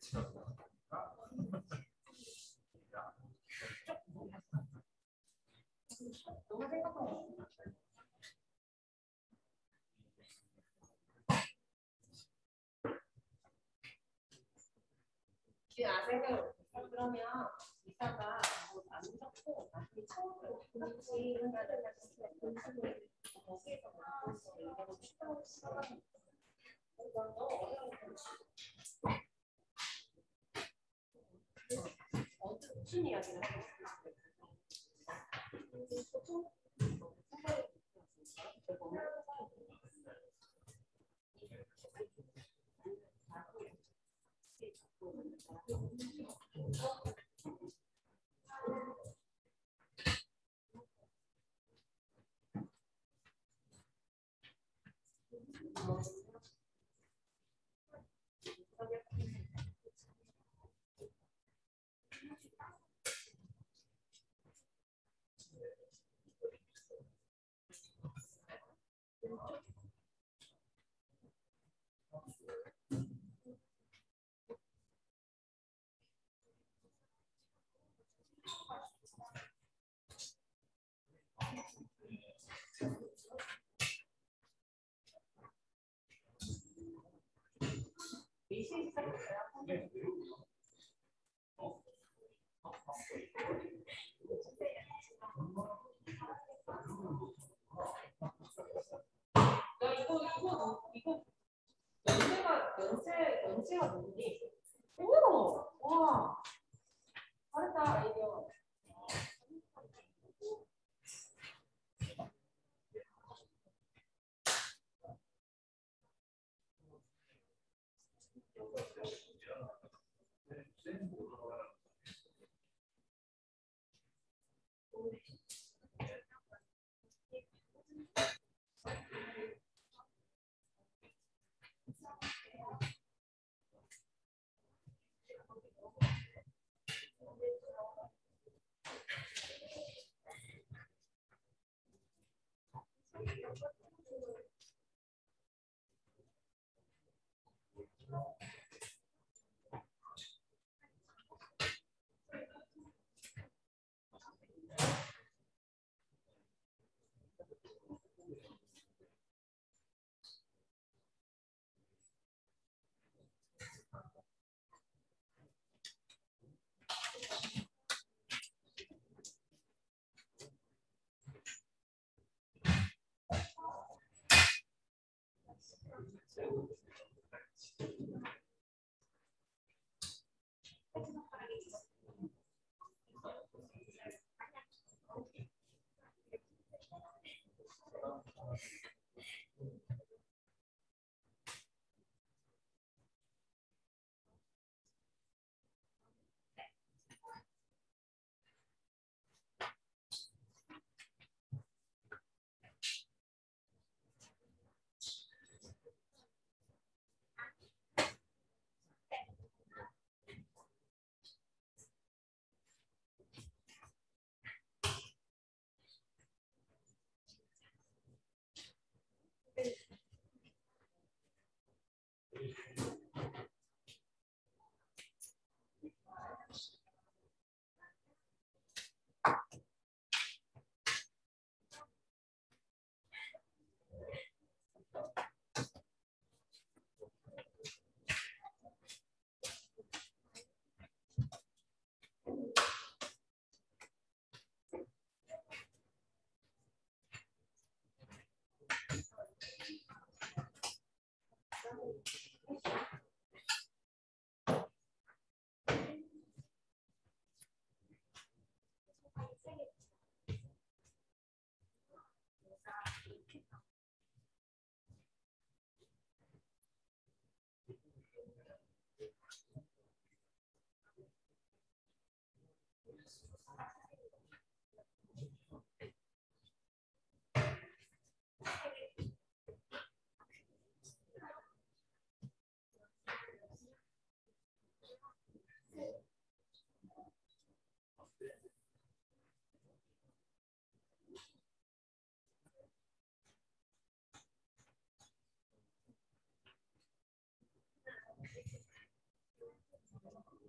너무 생각하고 생각을 그러면 이따가 안 적고 나중에 처음으로 같이 한다는 거기에서 추가로 써가지고 너무 어려운 무슨 이야기를 연세가 누구니? 오! 와! 잘했다, 아이디어.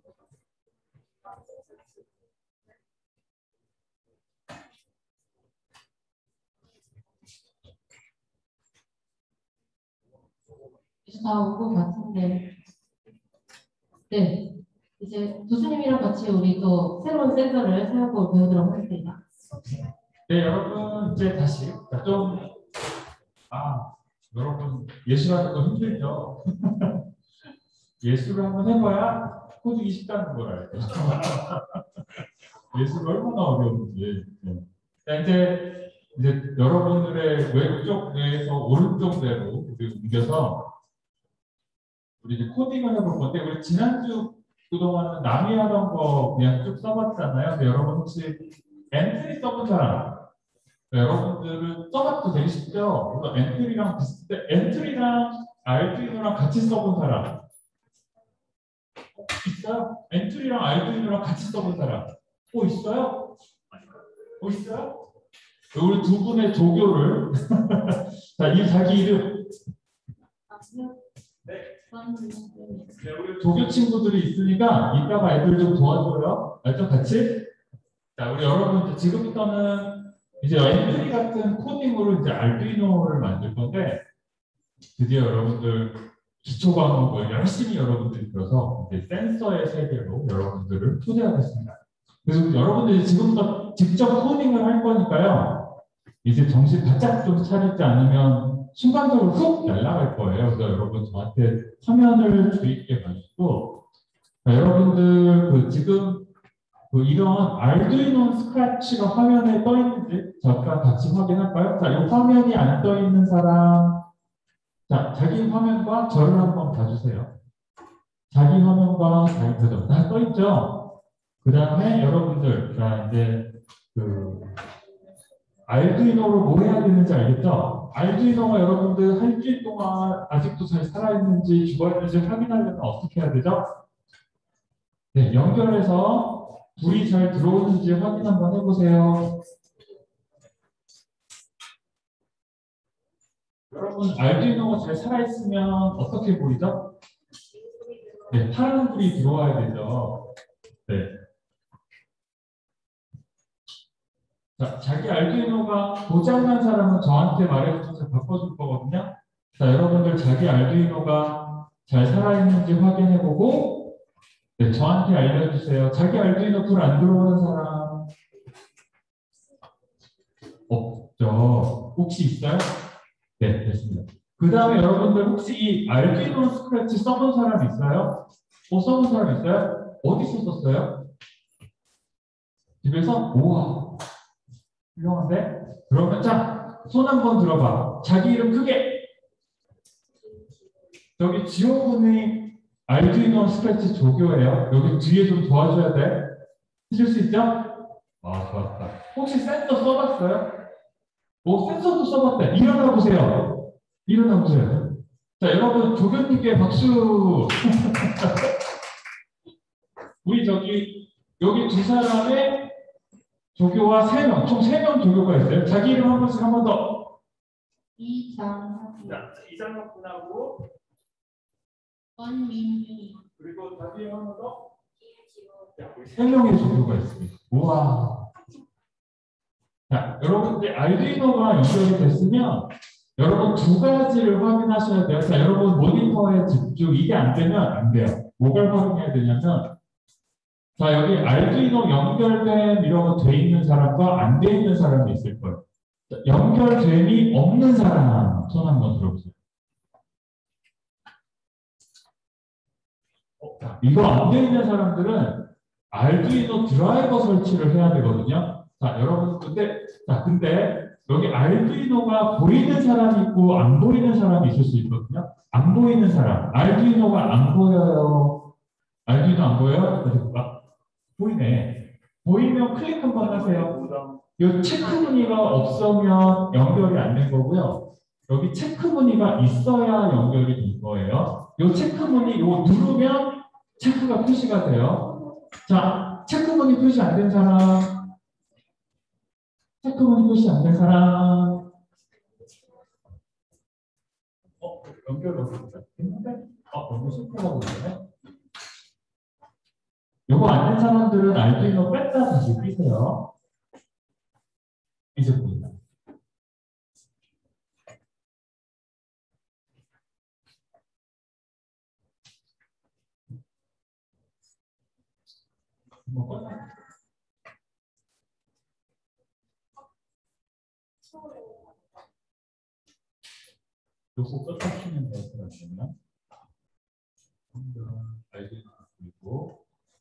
이제 다 온 것 같은데. 네. 이제 교수님이랑 같이 우리 또 새로운 센서를 사용법을 배우도록 하겠습니다. 네, 여러분 이제 다시 여러분 예술하는 거 힘들죠? 예술을 한번 해봐야 코딩이 쉽다는 걸 알죠. 예술이 얼마나 어려운지. 네. 자, 이제 여러분들의 왼쪽 뇌에서 오른쪽 뇌로 우리 옮겨서 우리 이제 코딩을 해볼 건데 우리 지난주 그동안은 남이 하던 거 그냥 쭉 써봤잖아요. 근데 여러분 혹시 엔트리 써본 사람? 여러분들은 써봐도 되게 쉽죠? 그래서 엔트리랑 비슷해. 엔트리랑 알두이노랑 같이 써본 사람 있어요? 엔트리랑 알두이노랑 같이 써본 사람 있어요? 있어요? 우리 두 분의 조교를 자, 자기 이름 네, 우리 조교 친구들이 있으니까 이따가 애들 좀 도와줘요. 알죠? 같이? 자, 우리 여러분 지금부터는 이제 엔트리 같은 코딩으로 이제 알두이노를 만들 건데 드디어 여러분들 기초 과목을 열심히 여러분들이 들어서 이제 센서의 세계로 여러분들을 초대하겠습니다. 그래서 여러분들이 지금부터 직접 코딩을 할 거니까요. 이제 정신 바짝 좀 차리지 않으면 순간적으로 훅 날아갈 거예요. 그래서 여러분 저한테 화면을 주의 있게 봐주시고 여러분들 지금 이런 알두이노 스크래치가 화면에 떠 있는지 잠깐 같이 확인할까요? 자, 이 화면이 안 떠 있는 사람, 자, 자기 화면과 저를 한번 봐주세요. 자기 화면과 자기 표정 다 떠 있죠? 그 다음에 여러분들, 자, 이제 알두이노로 뭐 해야 되는지 알겠죠? 알두이노가 여러분들 한 일주일 동안 아직도 잘 살아있는지 죽어있는지 확인하려면 어떻게 해야 되죠? 네, 연결해서 불이 잘 들어오는지 확인 한번 해보세요. 여러분 알두이노가 잘 살아있으면 어떻게 보이죠? 네, 파란 불이 들어와야 되죠. 네. 자, 자기 알두이노가 고장난 사람은 저한테 말해주셔서 바꿔줄 거거든요. 자, 여러분들 자기 알두이노가 잘 살아있는지 확인해보고 네, 저한테 알려주세요. 자기 알두이노 불 안 들어오는 사람 없죠? 혹시 있어요? 네, 됐습니다. 그 다음에 여러분들 혹시 알두이노 스크래치 써본 사람 있어요? 써본 사람 있어요? 어디서 썼어요? 집에서? 우와, 훌륭한데? 그러면 자, 손 한번 들어봐. 자기 이름 크게. 저기 지호군이 알두이노 스크래치 조교예요. 여기 뒤에 좀 도와줘야 돼. 해줄 수 있죠? 좋았다. 혹시 센서 써봤어요? 센서도 써봤대. 일어나 보세요. 일어나 보세요. 자, 여러분 조교님께 박수. 우리 여기 두 사람의 조교와 3명, 총 3명 조교가 있어요. 자기 이름 한 번씩 한 번 더. 이장혁 분하고 원민희 그리고 자기 이름 한 번 더. 우리 3명의 조교가 있습니다. 우와. 자, 여러분 이제 알두이노가 연결이 됐으면 여러분 두 가지를 확인하셔야 돼요. 자, 여러분 모니터에 집중. 이게 안 되면 안 돼요. 뭐를 확인해야 되냐면 자, 여기 알두이노 연결됨 이런 거 돼 있는 사람과 안 돼 있는 사람이 있을 거예요. 자, 연결됨이 없는 사람 손 한번 들어보세요. 자, 이거 안 돼 있는 사람들은 알두이노 드라이버 설치를 해야 되거든요. 자, 여러분 근데 여기 알두이노가 보이는 사람이 있고 안 보이는 사람이 있을 수 있거든요. 안 보이는 사람, 알두이노가 안 보여요. 알두이노 안 보여요? 보이네. 보이면 클릭 한번 하세요. 이 체크 무늬가 없으면 연결이 안 된 거고요. 여기 체크 무늬가 있어야 연결이 된 거예요. 이 체크 무늬 이거 누르면 체크가 표시가 돼요. 자, 체크 무늬 표시 안 된 사람, 체크 무늬 표시 안 된 사람. 연결 어떻게 됐는데? 연결 실패하고 있네. 요거 안 된 사람들은 알두이노 뺐다 다시 끼세요. 이제 보인다. 요거 껐다 키면 돼요. 그러면 알두이노 그리고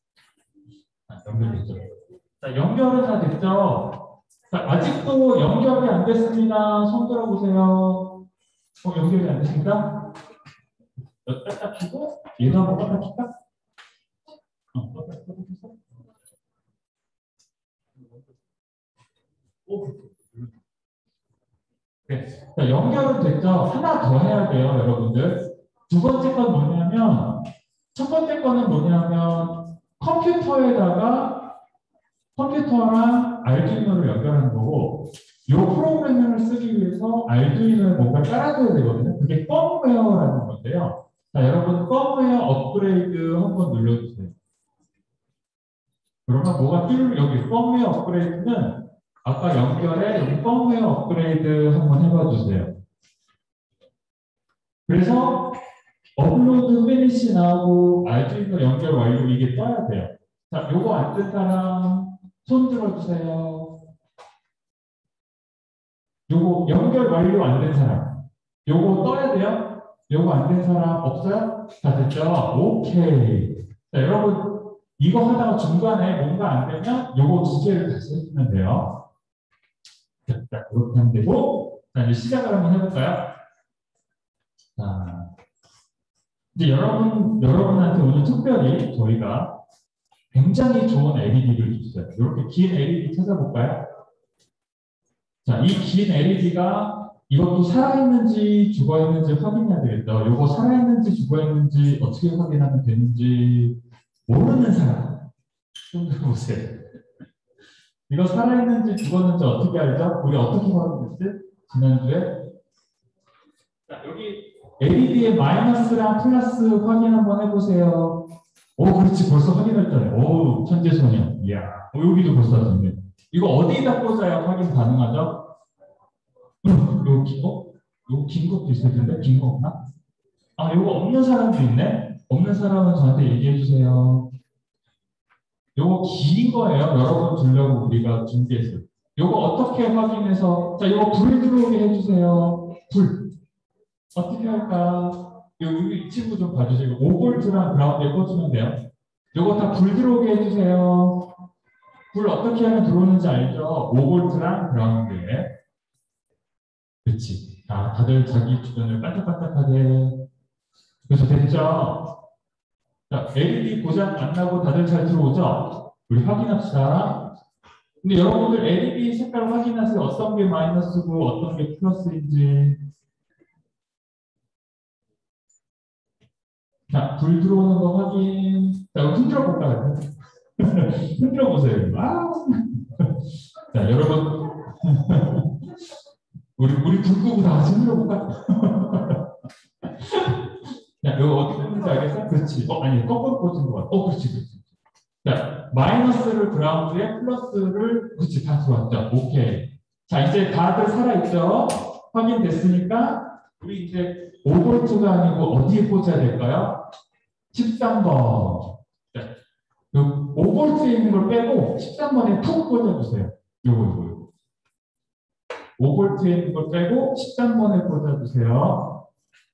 연결됐죠. 자, 연결은 다 됐죠? 자, 아직도 연결이 안 됐습니다. 손 들어보세요. 연결이 안 됐습니다? 껐다 키고, 얘도 한번 껐다 킬까? 껐다 켜서. 네. 자, 연결은 됐죠? 하나 더 해야 돼요, 여러분들. 두 번째 건 뭐냐면, 첫 번째 거는 뭐냐면, 컴퓨터랑 알두이노를 연결하는 거고, 이 프로그래밍을 쓰기 위해서 알두이노에 뭔가 깔아줘야 되거든요. 그게 펌웨어라는 건데요. 자, 여러분 펌웨어 업그레이드 한번 눌러주세요. 그러면 뭐가 여기 펌웨어 업그레이드는 아까 연결에 여기 펌웨어 업그레이드 한번 해봐 주세요. 그래서 업로드 피니시 나오고 알두이노 연결 완료 이게 떠야 돼요. 자, 요거 안 뜬 사람 손 들어주세요. 요거 연결 완료 안 된 사람. 요거 떠야 돼요? 요거 안 된 사람 없어요? 다 됐죠? 오케이. 자, 여러분 이거 하다가 중간에 뭔가 안 되면 요거 두 개를 다시 해주면 돼요. 자, 이렇게 하면 되고, 자, 이제 시작을 한번 해볼까요? 자, 이제 여러분한테 오늘 특별히 저희가 굉장히 좋은 LED를 줬어요. 이렇게 긴 LED 찾아볼까요? 자, 이 긴 LED가 이것도 살아있는지 죽어있는지 확인해야 되겠죠. 이거 살아있는지 죽어있는지 어떻게 확인하면 되는지 모르는 사람 좀 들어보세요. 이거 살아있는지 죽었는지 어떻게 알죠? 우리 어떻게 확인했지? 지난주에? 자, 여기 LED의 마이너스랑 플러스 확인 한번 해보세요. 오, 그렇지. 벌써 확인했잖아요. 오, 천재소녀. 이야. 여기도 벌써 왔네. 이거 어디다 꽂아야 확인 가능하죠? 요거 긴 것도 있을 텐데? 긴 거 없나? 아, 요거 없는 사람도 있네? 없는 사람은 저한테 얘기해 주세요. 요거 긴 거예요. 여러분 주려고 우리가 준비했어요. 요거 어떻게 확인해서, 자, 요거 불 들어오게 해주세요. 불. 어떻게 할까? 여기 이 친구 좀 봐주세요. 5V랑 그라운드에 꽂으면 돼요. 요거 다 불 들어오게 해주세요. 불 어떻게 하면 들어오는지 알죠? 5V랑 그라운드에. 그렇지. 자, 다들 자기 주변을 반짝반짝하게. 그래서 됐죠? 자, LED 고장 안 나고 다들 잘 들어오죠? 우리 확인합시다. 근데 여러분들 LED 색깔 확인하세요. 어떤 게 마이너스고 어떤 게 플러스인지. 자, 불 들어오는 거 확인. 자, 흔들어 볼까요? 흔들어 보세요. 아. 자, 여러분. 우리 불 끄고 다 같이 흔들어 볼까? 자, 이거 어떻게 되는지 알겠어? 그렇지. 아니, 거꾸로 꽂은 거 같아. 그렇지. 자, 마이너스를 그라운드에 플러스를, 그렇지. 다 들어왔죠. 오케이. 자, 이제 다들 살아있죠? 확인됐으니까, 우리 이제 5V가 아니고 어디에 꽂아야 될까요? 13번. 자, 5V에 있는 걸 빼고 13번에 푹 꽂아주세요. 요거. 5V에 있는 걸 빼고 13번에 꽂아주세요.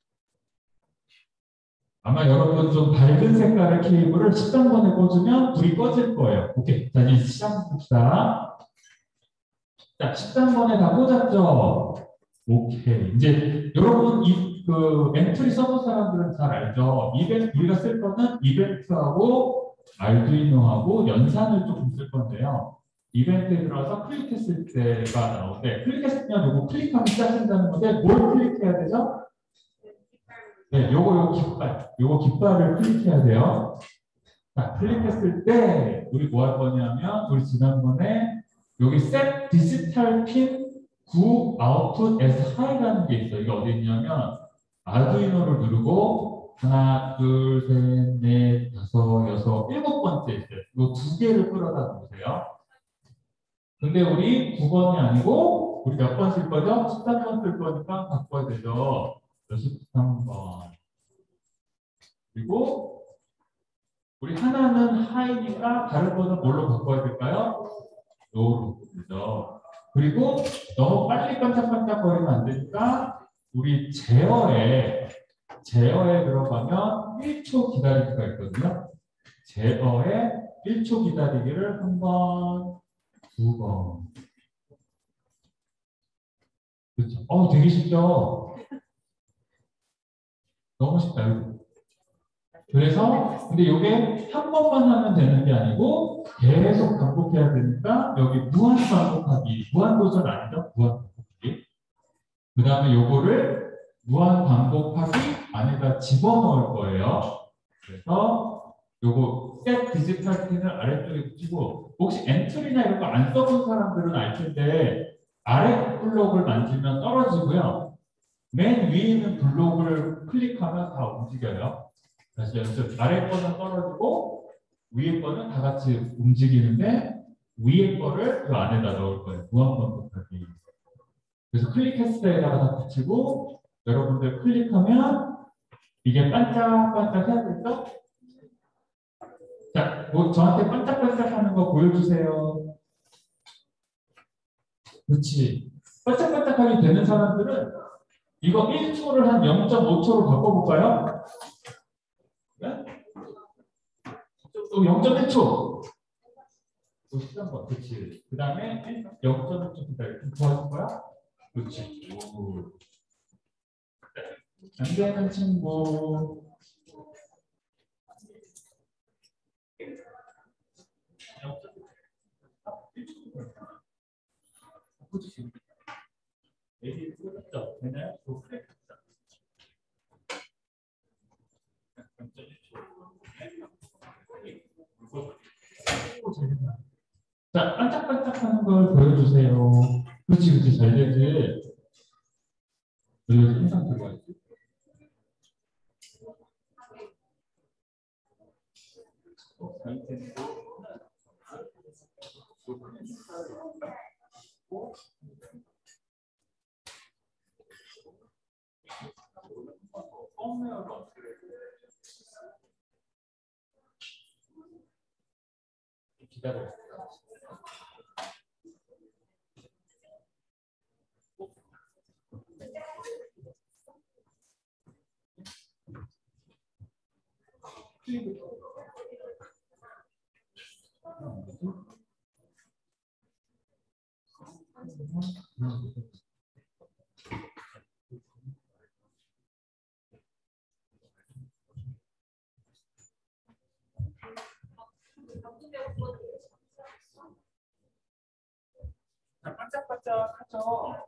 아마 여러분 좀 밝은 색깔의 케이블을 13번에 꽂으면 불이 꺼질 거예요. 오케이. 자, 이제 시작합시다. 자, 13번에 다 꽂았죠? 오케이. 이제 여러분 그 엔트리 서버 사람들은 잘 알죠? 우리가 쓸 거는 이벤트하고 알두이노하고 연산을 조금 쓸 건데요. 이벤트에 들어가서 클릭했을 때가 나오는데 클릭했으면 요거 클릭하면 시작된다는 건데 뭘 클릭해야 되죠? 네, 요거 깃발을 클릭해야 돼요. 자, 클릭했을 때 우리 뭐 할 거냐면 우리 지난번에 여기 set 디지털 핀 9 output as high라는 게 있어요. 이게 어디 있냐면 아두이노를 누르고 하나, 둘, 셋, 넷, 다섯, 여섯, 일곱 번째 있어요. 이 두 개를 끌어다 놓으세요. 근데 우리 9번이 아니고 우리 몇 번 쓸 거죠? 13번 쓸 거니까 바꿔야 되죠. 13번. 그리고 우리 하나는 하이니까 다른 거는 뭘로 바꿔야 될까요? 로우로 바꾸죠. 그리고 너무 빨리 반짝반짝거리면 안 되니까 우리 제어에 들어가면 1초 기다리기가 있거든요. 제어에 1초 기다리기를 한 번, 두 번. 그렇죠. 되게 쉽죠? 너무 쉽다. 이거. 그래서 근데 이게 한 번만 하면 되는 게 아니고 계속 반복해야 되니까 여기 무한 반복하기, 무한 도전 아니죠? 무한 반복하기. 그 다음에 요거를 무한 반복하기 안에다 집어넣을 거예요. 그래서 요거 셋 디지털 핀을 아래쪽에 붙이고 혹시 엔트리나 이런 거 안 써본 사람들은 알 텐데 아래 블록을 만지면 떨어지고요. 맨 위에 있는 블록을 클릭하면 다 움직여요. 다시 연습. 아래 거는 떨어지고 위에 거는 다 같이 움직이는데 위에 거를 그 안에다 넣을 거예요. 무한 반복하기. 그래서 클릭했을 때에다가 다 붙이고 여러분들 클릭하면 이게 반짝반짝 해야 되죠? 자, 저한테 반짝반짝하는 거 보여주세요. 그렇지. 반짝반짝하게 되는 사람들은 이거 1초를 한 0.5초로 바꿔볼까요? 네? 또 0.1초. 13번. 그렇지. 그 다음에 0.1초 기다려. 도와줄 거야? 그렇지. 안 되는 친구. 얘기 풀었죠? 되나요? 그래. 자, 반짝반짝하는 걸 보여주세요. 그렇지, 잘 되지. 여기 항상 들어가 있지. 기다려. 반짝반짝하죠.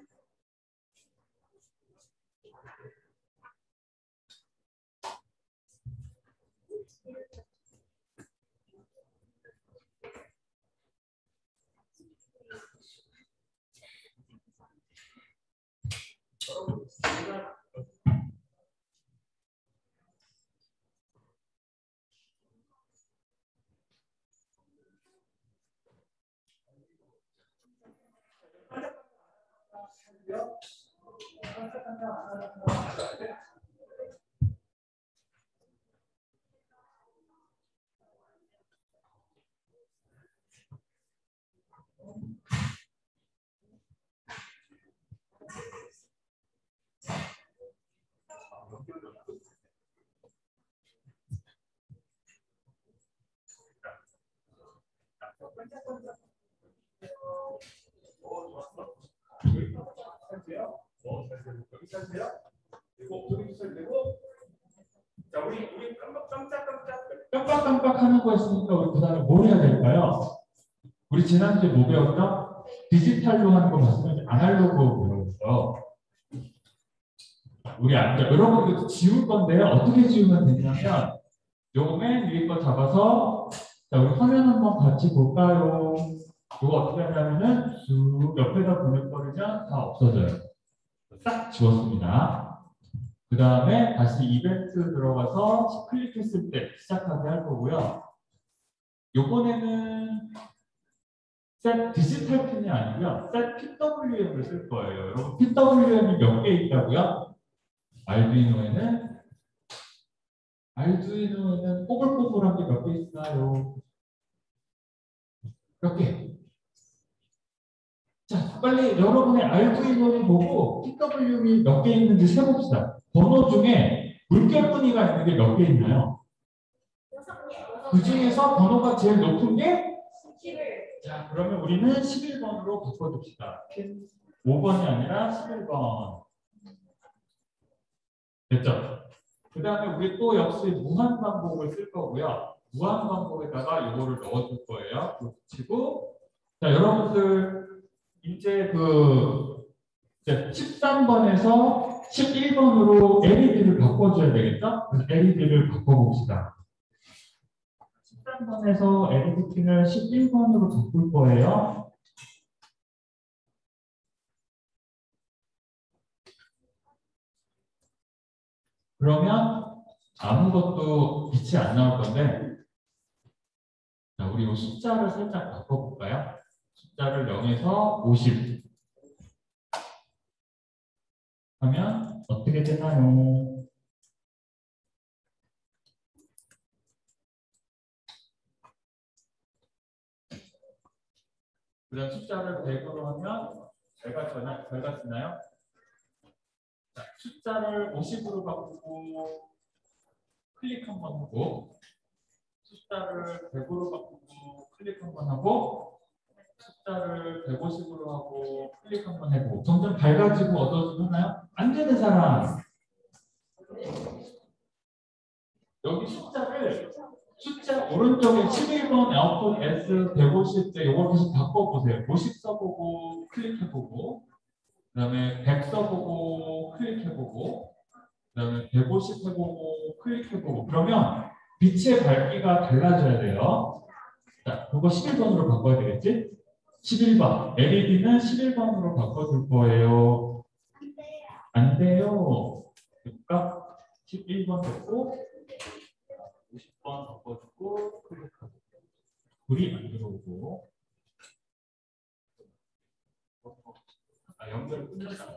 자, 우리 깜빡깜빡 하는 거 했으니까 우리 그 다음에 뭘 해야 될까요? 우리 지난주에 뭐 배웠죠? 디지털로 하는 거 봤으면 아날로그로 배웠어요. 우리 여러분 이거 지울 건데요. 어떻게 지우면 되냐면 요거 맨 위에 거 잡아서 자, 우리 화면 한번 같이 볼까요? 이거 어떻게 하냐면은 쭉 옆에다 보내버리면 다 없어져요. 싹 지웠습니다. 그 그 다음에 다시 이벤트 들어가서 클릭했을 때 시작하게 할 거고요. 요번에는 set 디지털 핀이 아니고요. set PWM을 쓸 거예요. 여러분 PWM이 몇 개 있다고요? 알두이노에는 뽀글뽀글한 게 몇 개 있나요? 몇 개? 자, 빨리 여러분의 알두이노를 보고 PWM이 몇 개 있는지 세봅시다. 번호 중에 물결무늬가 있는 게 몇 개 있나요? 그 중에서 번호가 제일 높은 게 11. 자, 그러면 우리는 11번으로 바꿔줍시다. 핀 5번이 아니라 11번. 됐죠? 그 다음에 우리 또 역시 무한 반복을 쓸 거고요. 무한 반복에다가 이거를 넣어줄 거예요. 붙이고. 자, 여러분들 이제 13번에서 11번으로 LED를 바꿔줘야 되겠죠? 그래서 LED를 바꿔봅시다. 13번에서 LED 핀을 11번으로 바꿀 거예요. 그러면 아무것도 빛이 안 나올 건데, 자, 우리 이 숫자를 살짝 바꿔볼까요? 숫자를 0에서 50 하면 어떻게 되나요? 그다음 숫자를 100으로 하면 별가 쓰나요? 자, 숫자를 50으로 바꾸고 클릭 한번 하고, 숫자를 100으로 바꾸고 클릭 한번 하고, 숫자를 150으로 하고 클릭 한번 해보고. 점점 밝아지고 어두워지고 하나요? 안 되는 사람. 여기 숫자 오른쪽에 11번 아웃풋 S 150대 이걸 계속 바꿔보세요. 50 써보고 클릭해보고, 그 다음에 100 써보고 클릭해보고, 그 다음에 150 해보고 클릭해보고. 그러면 빛의 밝기가 달라져야 돼요. 자, 그거 11번으로 바꿔야 되겠지? 11번. LED는 11번으로 바꿔줄 거예요. 안 돼요. 그러니까 11번 됐고 50번 바꿔주고 클릭하고. 불이 안 들어오고. 연결 끝났다.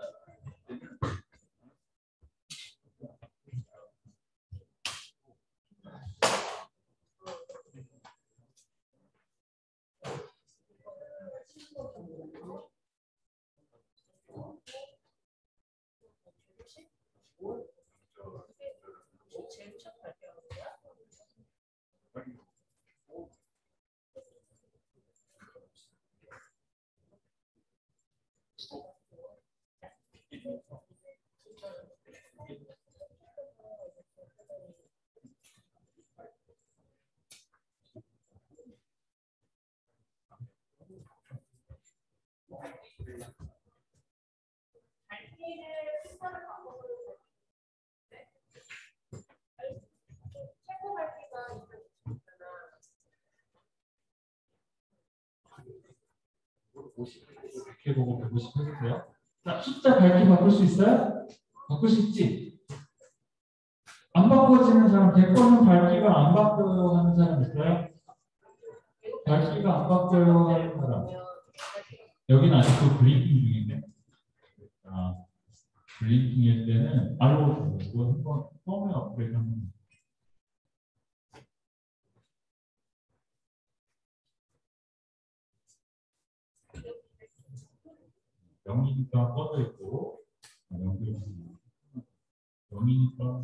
최고 밝기가 이렇게 보고 150 해주세요. 자, 숫자 밝기 바꿀 수 있어요? 바꿀 수 있지? 안 바꿔지는 사람, 100번은 밝기가 안 바뀌어요 하는 사람 있어요? 밝기가 안 바뀌어요 하는 사람. 여기는 아직 그 블링킹 중인데. 아, 블링킹일 때는 알고 이거 한번 처음에 업그레이드 하면. 영이니까 꺼져 있고, 영이니까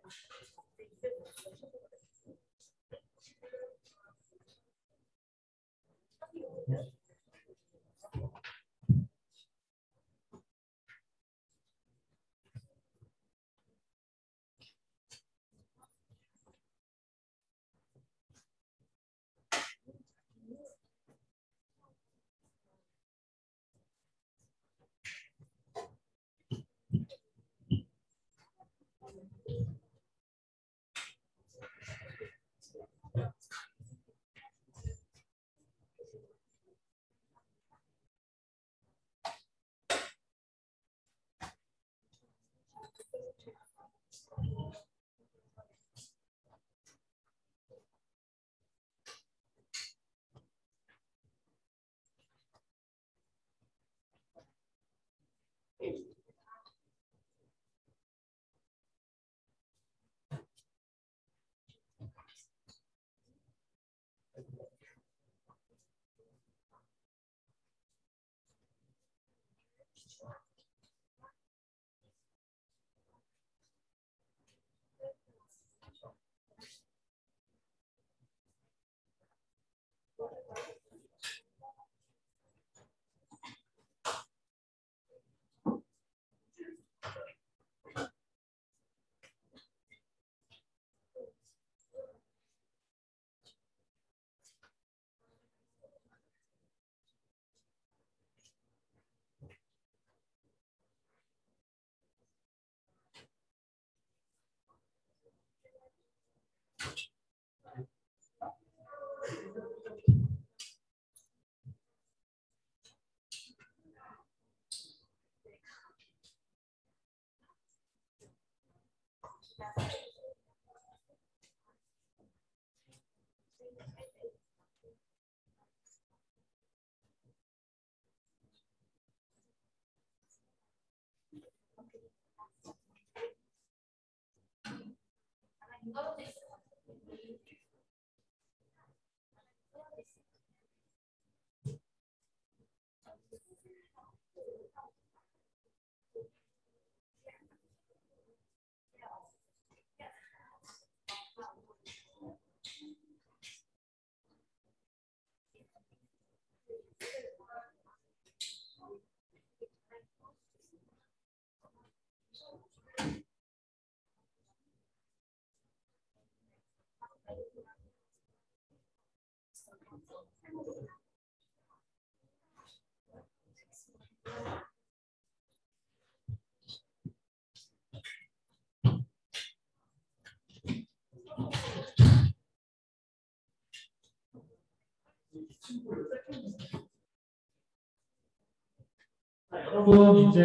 자, 여러분 이제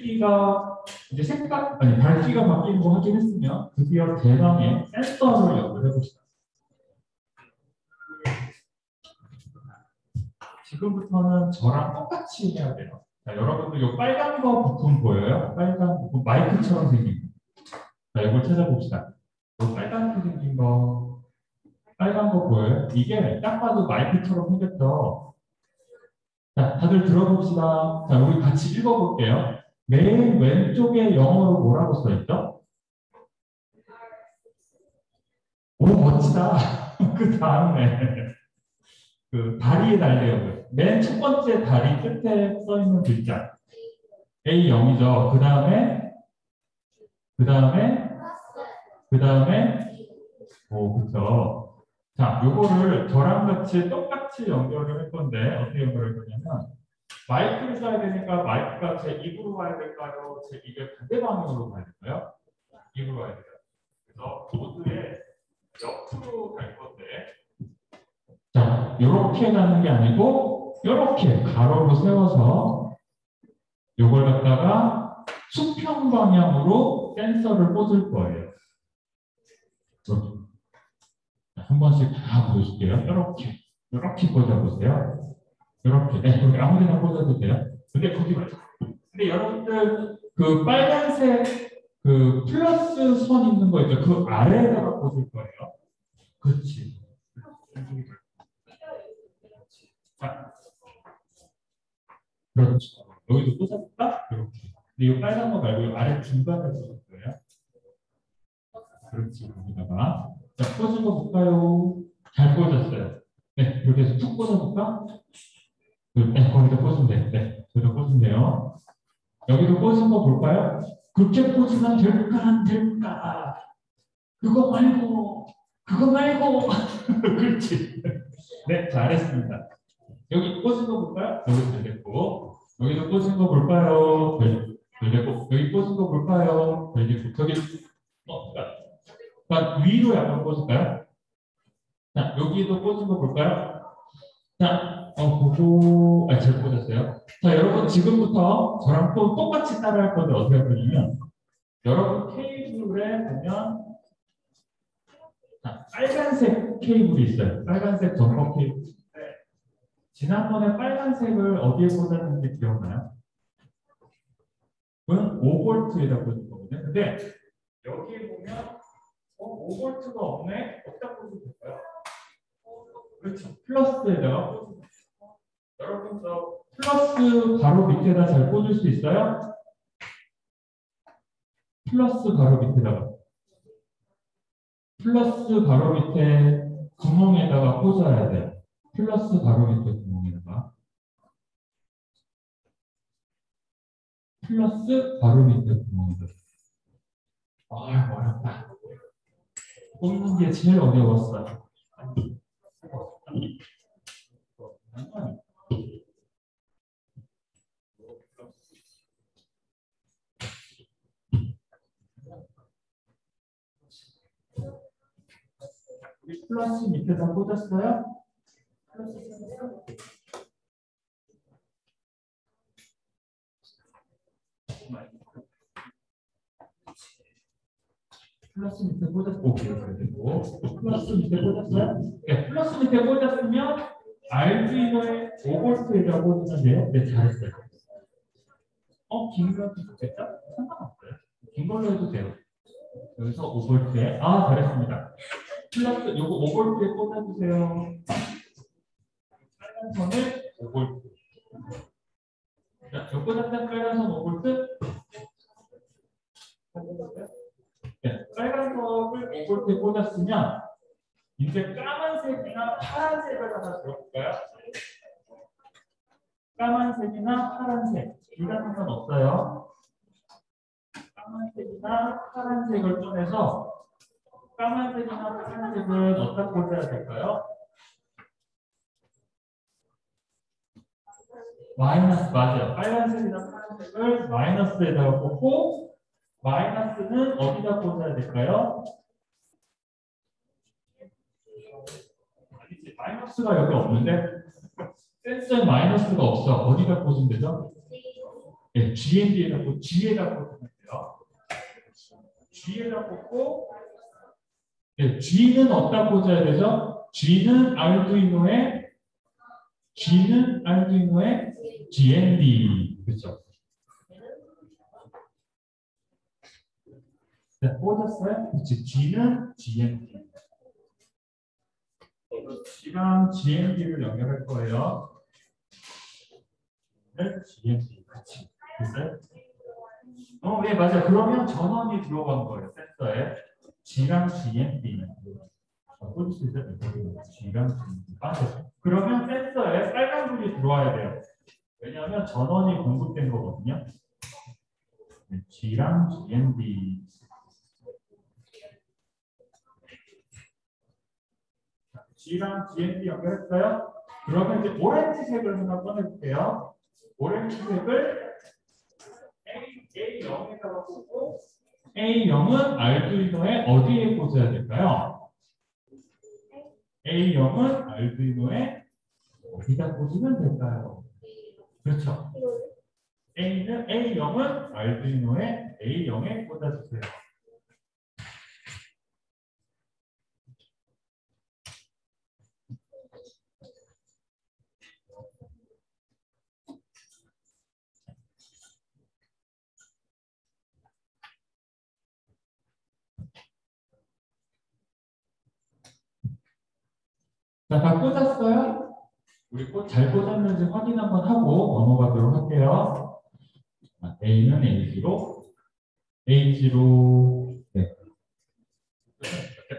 LED가 이제 색깔 아니 밝기가 바뀌는 거 확인했으면 드디어 대망의 센서를 연결해 봅시다. 지금부터는 저랑 똑같이 해야 돼요. 자, 여러분들 이 빨간 거 부품 보여요? 빨간 부품 마이크처럼 생긴 거. 자, 이걸 찾아봅시다. 이 빨갛게 생긴 거, 빨간 거 보여요? 이게 딱 봐도 마이크처럼 생겼죠? 자, 다들 들어봅시다. 자, 우리 같이 읽어볼게요. 맨 왼쪽에 영어로 뭐라고 써있죠? 오, 멋지다. 그 다음에 그 다리에 달려요. 맨 첫 번째 다리 끝에 써있는 글자 A0이죠. 그 다음에 오, 그쵸. 자, 요거를 저랑 같이 똑같이 연결을 할 건데 어떻게 연결할 거냐면 마이크를 써야 되니까 마이크가 제 입으로 가야 될까요? 제 입의 반대 방향으로 가야 될까요? 입으로 가야 돼요. 그래서 보드에 옆으로 갈 건데 자, 요렇게 가는 게 아니고 요렇게 가로로 세워서 요걸 갖다가 수평 방향으로 센서를 꽂을 거예요. 이렇게. 한 번씩 다 보여줄게요. 이렇게 꽂아보세요. 이렇게. 네, 거기 아무데나 꽂아도 돼요. 근데 거기 말고. 근데 여러분들 그 빨간색 그 플러스 선 있는 거 있죠? 그 아래에다가 꽂을 거예요. 그렇지. 자, 그렇죠. 여기도 꽂아볼까? 이렇게. 근데 이 빨간 거 말고 이 아래 중간에 꽂을 거예요. 그렇지, 거기다가. 자, 꽂은 거 볼까요? 잘 꽂았어요. 네, 이렇게 해서 툭 꽂아볼까? 네, 거기다 꽂으면 돼. 네, 거기다 꽂으면 돼요. 여기도 꽂은 거 볼까요? 그렇게 꽂으면 될까, 안 될까? 그거 말고. 그렇지. 네, 잘했습니다. 여기 꽂은 거 볼까요? 여기 잘 됐고. 여기도 꽂은 거 볼까요? 잘 됐고. 여기 꽂은 거 볼까요? 잘 됐고. 저기, 그러니까 위로 약간 꽂을까요? 자, 여기도 꽂은 거 볼까요? 자, 보고, 잘 꽂았어요. 자, 여러분, 지금부터 저랑 또 똑같이 따라 할 건데 어떻게 할 거냐면, 여러분 케이블에 보면, 자, 빨간색 케이블이 있어요. 빨간색 점퍼 케이블. 지난번에 빨간색을 어디에 꽂았는지 기억나요? 그건 5V에다 꽂은 거거든요. 근데 여기에 보면 5V가 없네? 어디다 꽂으면 될까요? 그렇죠. 플러스에다가 꽂으면 돼요. 여러분 저 플러스 바로 밑에다 잘 꽂을 수 있어요? 플러스 바로 밑에다가 플러스 바로 밑에 구멍에다가 꽂아야 돼요. 플러스 바로 밑에 구멍에다가 플러스 바로 밑에 구멍에다가 어렵다. 꽂는 게 제일 어려웠어요. 우리 플러스 밑에다 꽂았어요? 플러스 밑에 꽂았어요. 오케이, 그리고 플러스 밑에 꽂았어요? 네, 플러스 밑에 꽂았으면 알두이노의 5V에다 꽂으면 돼요. 네, 잘했어요. 긴 거 해도 좋겠다? 상관없어요. 긴 걸로 해도 돼요. 여기서 5V에 잘했습니다. 플러스 요거 5V에 꽂아주세요. 빨간 선을 5V. 자, 요 꽂았던 빨간 선 5V. 네, 빨간 선을 5V에 꽂았으면 이제 까만색이나 파란색을 하나 들어볼까요? 까만색이나 파란색 둘 다 상관없어요. 까만색이나 파란색을 꺼내서 까만색이나 파란색은 어디다 꽂아야 될까요? 마이너스, 맞아요. 빨간색이나 파란색을 마이너스에다가 꽂고 마이너스는 어디다 꽂아야 될까요? 아니지, 마이너스가 여기 없는데 센서에 마이너스가 없어. 어디다 꽂으면 되죠? 네, GND에다 꽂고 G에다 꽂으면 돼요. G에다 꽂고 네, G는 어디다 꽂아야 되죠? G는 아르두이노의 GND. 그렇죠? 네, 꽂았어요? 그렇지. G는 GND. G랑 GND를 연결할 거예요. GND. 그렇지. 됐어요? 네, 맞아요. 그러면 전원이 들어간 거예요. 센서에. G랑 GND. 꽂을 수 있어요? G랑 GND. 맞아요. 그러면 센서에 빨간불이 들어와야 돼요. 왜냐하면 전원이 공급된 거거든요. 네, G랑 GND. G랑 GND 연결했어요? 그러면 이제 오렌지색을 하나 꺼내볼게요. 오렌지색을 A0에다가 꽂고 A0은 알두이노에 어디에 꽂아야 될까요? A0은 알두이노에 어디다 꽂으면 될까요? 그렇죠. A0은 알두이노에 A0에 꽂아주세요. 자, 다 꽂았어요? 우리 잘 꽂았는지 확인 한번 하고 넘어가도록 할게요. A는 A로, H로, 네.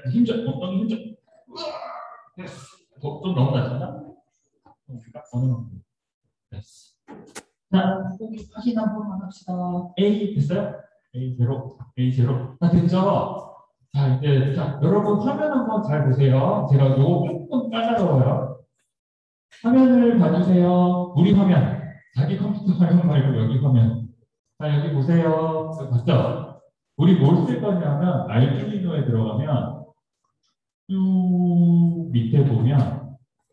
힘줘. 엉덩이 힘줘. 됐어. 좀 너무 낮았나? 어느 만큼? 됐어. 자, 여기 확인 한 번만 합시다. A 됐어요? A0. 다 됐죠? 자, 이제, 자, 여러분 화면 한번 잘 보세요. 제가 요거 조금 까다로워요. 화면을 봐주세요. 우리 화면. 자기 컴퓨터 화면 말고 여기 화면. 자, 여기 보세요. 봤죠? 우리 뭘 쓸 거냐면, 알두이노에 들어가면, 쭉 밑에 보면,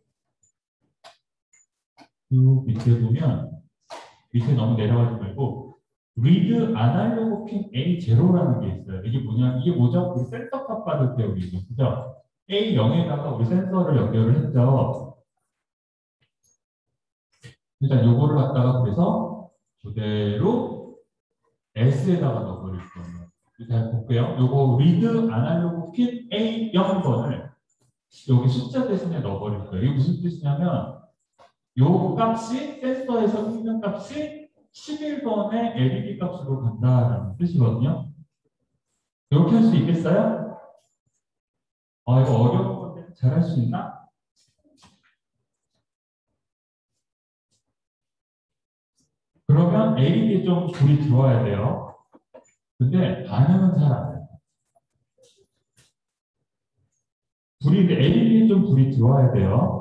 밑에 너무 내려가지 말고, 리드 아날로그 핀 A0라는 게 있어요. 이게 뭐죠? 우리 센서 값 받을 때 우리 이거 쓰죠? A0에다가 우리 센서를 연결을 했죠. 일단 요거를 갖다가 그래서 그대로 S에다가 넣어버릴 거예요. 잘 볼게요. 요거 리드 아날로그 핀 A0번을 여기 숫자 대신에 넣어버릴 거예요. 이게 무슨 뜻이냐면 요 값이 센서에서 찍는 값이 11번의 LED 값으로 간다라는 뜻이거든요. 이렇게 할 수 있겠어요? 아, 이거 어려운 건데 잘할 수 있나? 그러면 LED에 좀 불이 들어와야 돼요. 근데 반응은 잘 안 돼요. LED에 좀 불이 들어와야 돼요.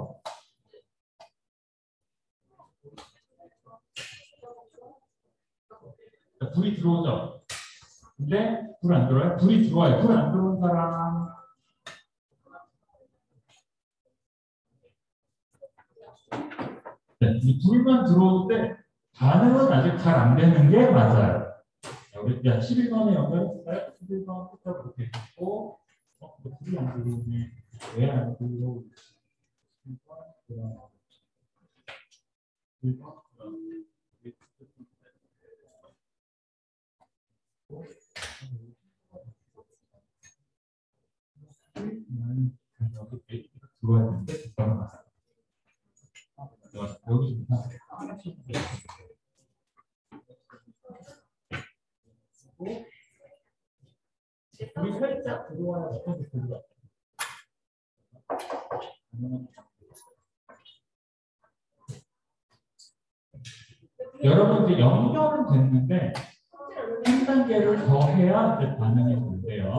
불이 들어오죠? 근데 불 안 들어와요? 불이 들어와요. 불 안 들어온 사람. 네, 이 불만 들어오는데 반응은 아직 잘 안 되는 게 맞아요. 우리 11번에 연결했을까요? 11번 끝까지 이렇게 있고, 불이 안 들어오네. 왜 안 들어오지? 1번. 들어와야 되는데 잠깐만. 여기 좀 우리 살짝 들어와야 어떻게 들어가? 여러분 이제 연결은 됐는데 한 단계를 더 해야 이제 반응이 된대요.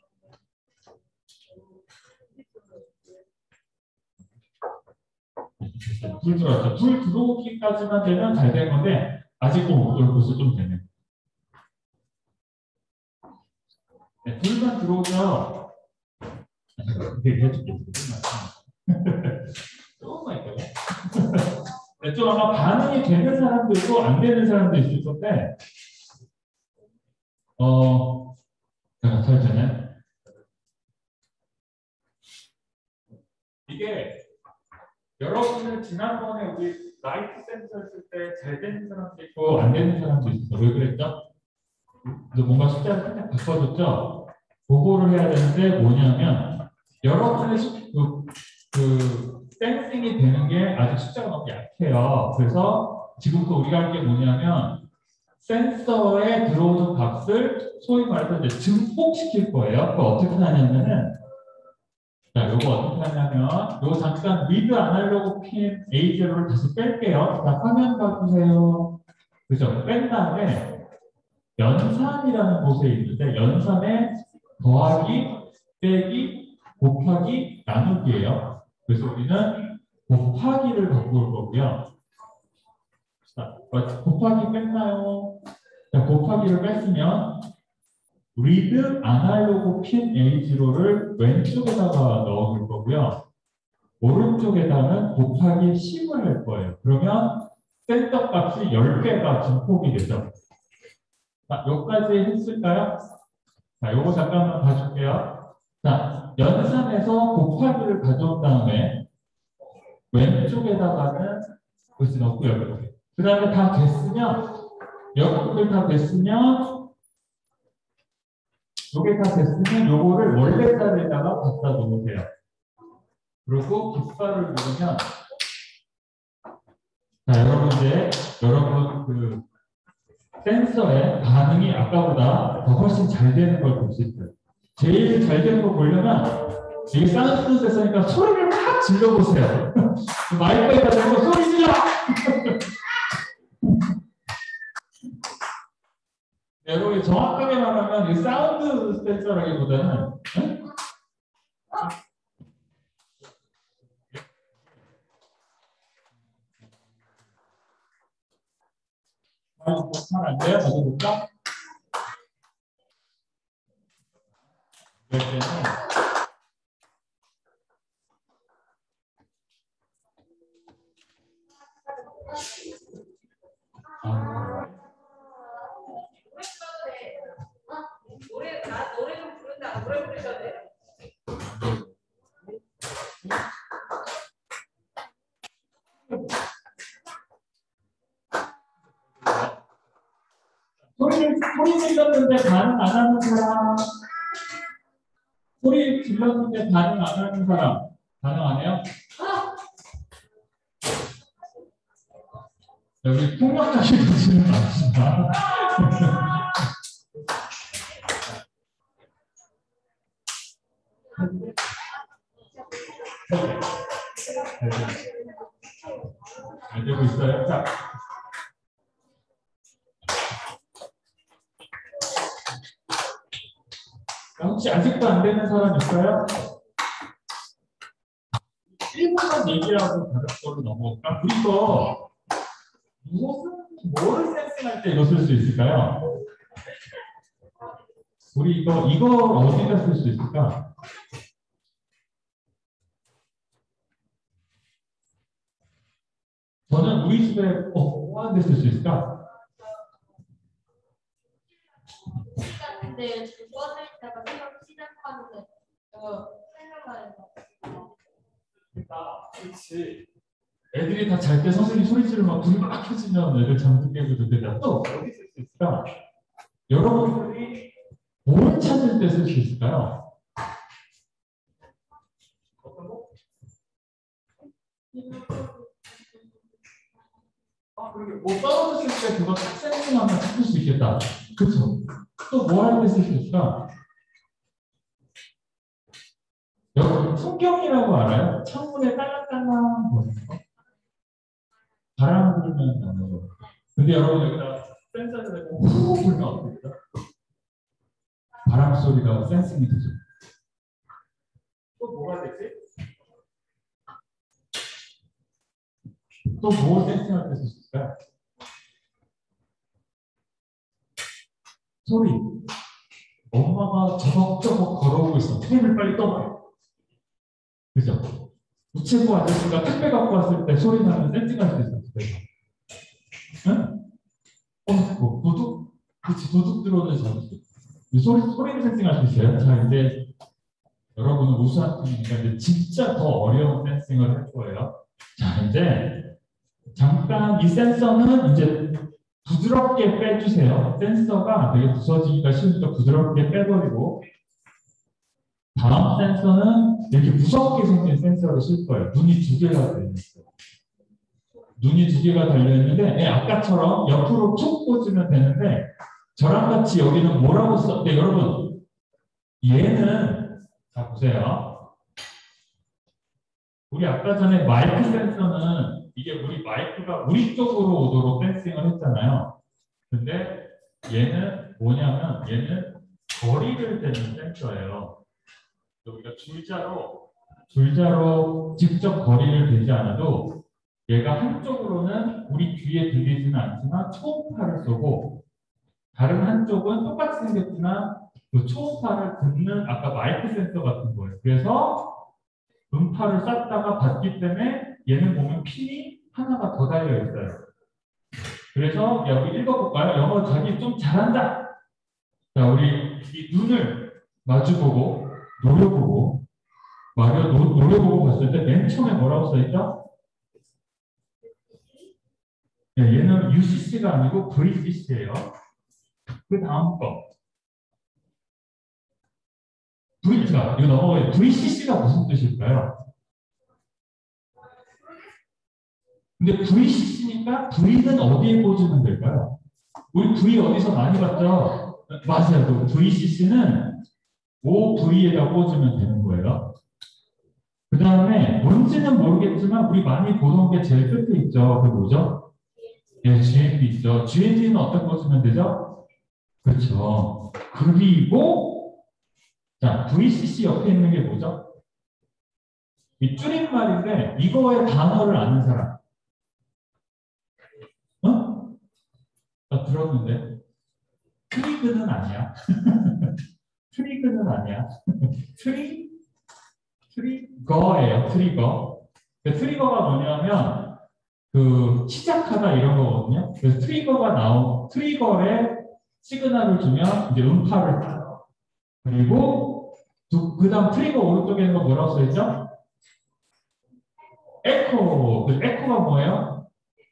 불 들어왔죠. 불 들어오기까지만 되면 잘 된 건데 아직 벌써 좀 되네. 네, 불만 들어오죠. 이렇게 해줄게. 조금만 있다고. 네, 좀 아마 반응이 되는 사람도 있고 안 되는 사람도 있을 건데 살짝요. 이게 여러분은 지난번에 우리 라이트 센서 했을 때 잘 되는 사람도 있고 안 되는 사람도 있어요. 왜 그랬죠? 그래서 뭔가 숫자를 살짝 바꿔줬죠? 그거를 해야 되는데 뭐냐면 여러분의 그 센싱이 되는 게 아직 숫자가 너무 약해요. 그래서 지금부터 우리가 할 게 뭐냐면 센서에 들어오는 값을 소위 말해서 이제 증폭시킬 거예요. 그거 어떻게 하냐면은 자, 요거 어떻게 하냐면 요거 잠깐 리드 아날로그 핀 A0를 다시 뺄게요. 자, 화면 봐주세요. 그죠? 뺀 다음에 연산이라는 곳에 있는데 연산에 더하기, 빼기, 곱하기, 나누기예요. 그래서 우리는 곱하기를 바꿀 거고요. 자, 곱하기 뺐나요? 자, 곱하기를 뺐으면 리드 아날로그 핀 A0를 왼쪽에다가 넣어줄 거고요. 오른쪽에다는 곱하기 10을 할 거예요. 그러면 센터 값이 10개가 증폭이 되죠. 자, 여기까지 했을까요? 자, 요거 잠깐만 봐줄게요. 자, 연산에서 곱하기를 가져온 다음에 왼쪽에다가는 그것이 넣고 여기. 그 다음에 다 됐으면 여기를 다 됐으면 요게 다 됐으면 요거를 원래 자리에다가 갖다 놓으세요. 그리고 깃발을 누르면 자, 여러분 그 센서의 반응이 아까보다 더 훨씬 잘 되는 걸 볼 수 있어요. 제일 잘 되는 거 보려면 이게 사운드 센서니까 소리를 막 질러보세요. 마이크에다 대고 소리 질러! 여러분이 정확하게 말하면 이 사운드 센서라기보다는 잘 안 돼요? 어디 볼까? 노래 좀 부른다. 노래 부르셔도 돼요. 소리 질렀는데 반응 안 하는 사람. 소리 질렀는데 반응 안 하는 사람. 반응 안 해요? 여기 폭력적인 분들은 많습니다. 잘 되고 있어요. 자. 혹시 아직도 안 되는 사람 있어요? 1분만 얘기하고 다른 걸로 넘어갈까? 우리 이거 뭐를 센싱할 때 이거 쓸 수 있을까요? 우리 이거 어디다 쓸 수 있을까? 저는 우리 집에 뭐하는 데 쓸 수 있을까? 근데 주거할 때가 새로 시작하는데 생각나요. 그렇지. 애들이 다 잘 때 선생님 소리 지르면 불이 막 켜지면 애들 잠도 깨고 듣는데 또 어디 쓸 수 있을까? 여러분들이 뭘 찾을 때 쓸 수 있을까요? 그러게 뭐 떨어졌을 때 그거 딱 센싱하면 찾을 수 있겠다. 그쵸? 또 뭐 할 때 쓸 수 있을까? 여러분 풍경이라고 알아요? 창문에 딸랑딸랑 거리는 거? 바람 불면 나는 거. 근데 여러분 여기다 센서를 해서 후 불면 어떻게 돼요? 바람 소리가 센싱이 되죠. 또 뭐가 되지? 또 뭐 센싱할 때 쓸 수 있을까요? 소리. 엄마가 저벅저벅 걸어오고 있어. 테이블 빨리 떠봐요. 그죠? 우체부 아저씨가 택배 갖고 왔을 때 소리 나면 센싱할 수 있어요. 응? 뭐 도둑? 그치, 도둑 들어오는 저기. 소리를 센싱할 수 있어요. 자, 이제 여러분은 우수한 팀이니까 이제 진짜 더 어려운 센싱을 할 거예요. 자, 이제 잠깐 이 센서는 이제 부드럽게 빼주세요. 센서가 되게 부서지기가 쉬우니까 부드럽게 빼버리고 다음 센서는 이렇게 무섭게 생긴 센서를 쓸 거예요. 눈이 두 개가 달려있어요. 눈이 두 개가 달려있는데 아까처럼 옆으로 툭 꽂으면 되는데 저랑 같이 여기는 뭐라고 썼대? 여러분 얘는 자 보세요. 우리 아까 전에 마이크 센서는 이게 우리 마이크가 우리 쪽으로 오도록 센싱을 했잖아요. 근데 얘는 뭐냐면 얘는 거리를 재는 센서예요. 여기가 줄자로 직접 거리를 재지 않아도 얘가 한쪽으로는 우리 귀에 들리지는 않지만 초음파를 쏘고 다른 한쪽은 똑같이 생겼지만 그 초음파를 듣는 아까 마이크 센서 같은 거예요. 그래서 음파를 쐈다가 받기 때문에 얘는 보면 핀이 하나가 더 달려 있어요. 그래서 여기 읽어볼까요? 영어 자기 좀 잘한다. 자, 우리 이 눈을 마주보고 노려보고 노려보고 봤을 때 맨 처음에 뭐라고 써있죠? 네, 얘는 UCC가 아니고 VCC예요. 그 다음 거. 이거 넘어가요. VCC가 무슨 뜻일까요? 근데 VCC니까 V는 어디에 꽂으면 될까요? 우리 V 어디서 많이 봤죠? 맞아요. 그 VCC는 OV에다 꽂으면 되는 거예요. 그 다음에 뭔지는 모르겠지만 우리 많이 보던 게 제일 끝에 있죠. 그게 뭐죠? 예, GND 있죠. GND는 어떻게 꽂으면 되죠? 그렇죠. 그리고 자, VCC 옆에 있는 게 뭐죠? 이 줄임말인데 이거의 단어를 아는 사람. 어? 나 들었는데 트리그는 아니야. 트리그는 아니야. 트리거예요. 트리거. 그 트리거가 뭐냐면 그 시작하다 이런 거거든요. 그래서 트리거에 시그널을 주면 이제 음파를 따요. 그리고 그다음 트리거 오른쪽에 있는 거 뭐라고 써있죠? 에코. 그 에코가 뭐예요?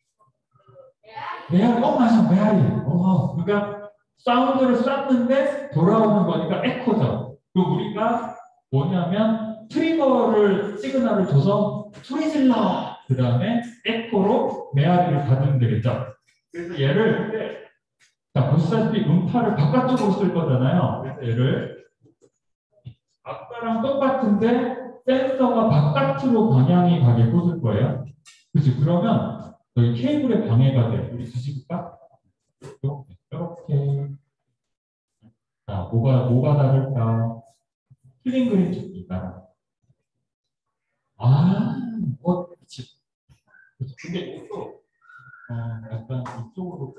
메아리. 맞아, 메아리. 그러니까 사운드를 쐈는데 돌아오는 거니까 에코죠. 그리고 우리가 뭐냐면 트리거를 시그널을 줘서 소리 질러. 그 다음에 에코로 메아리를 받으면 되겠죠. 그래서 얘를 자, 보시다시피 음파를 바깥쪽으로 쓸 거잖아요. 그래서 얘를 아까랑 똑같은데 센서가 바깥으로 방향이 가게 꽂을 거예요. 그렇지? 그러면 여기 케이블에 방해가 돼. 우리 뒤집을까? 이렇게. 자, 뭐가 다를까? 키링 그림 찾기가. 그치. 근데 이것도 약간 이쪽으로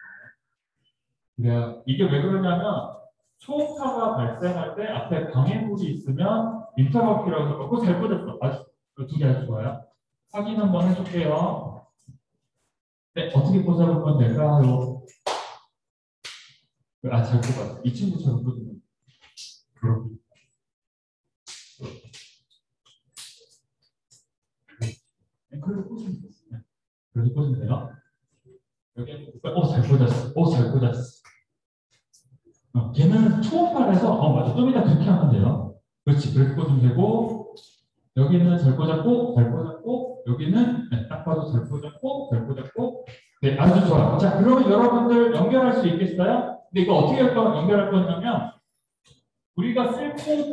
그래야 이게 왜 그러냐면 초음파가 발생할 때 앞에 방해물이 있으면 인터럽트라고 하고 잘 꽂았어. 아주 두 개 아주 좋아요. 확인 한번 해줄게요. 네, 어떻게 꽂아보면 될까요? 잘 꽂았어. 이 친구처럼 꽂으면. 그래서 꽂으면 돼요. 그래서 꽂으면 돼요. 여기 잘 꽂았어. 잘 꽂았어. 걔는 초음파라서 맞아. 좀 이따 그렇게 하면 돼요. 그렇지. 그렇게 꽂으면 되고 여기는 잘 꽂았고 여기는 딱 봐도 잘 꽂았고 네, 아주 좋아. 자, 그러면 여러분들 연결할 수 있겠어요? 근데 이거 어떻게 연결할 거냐면 우리가 쓸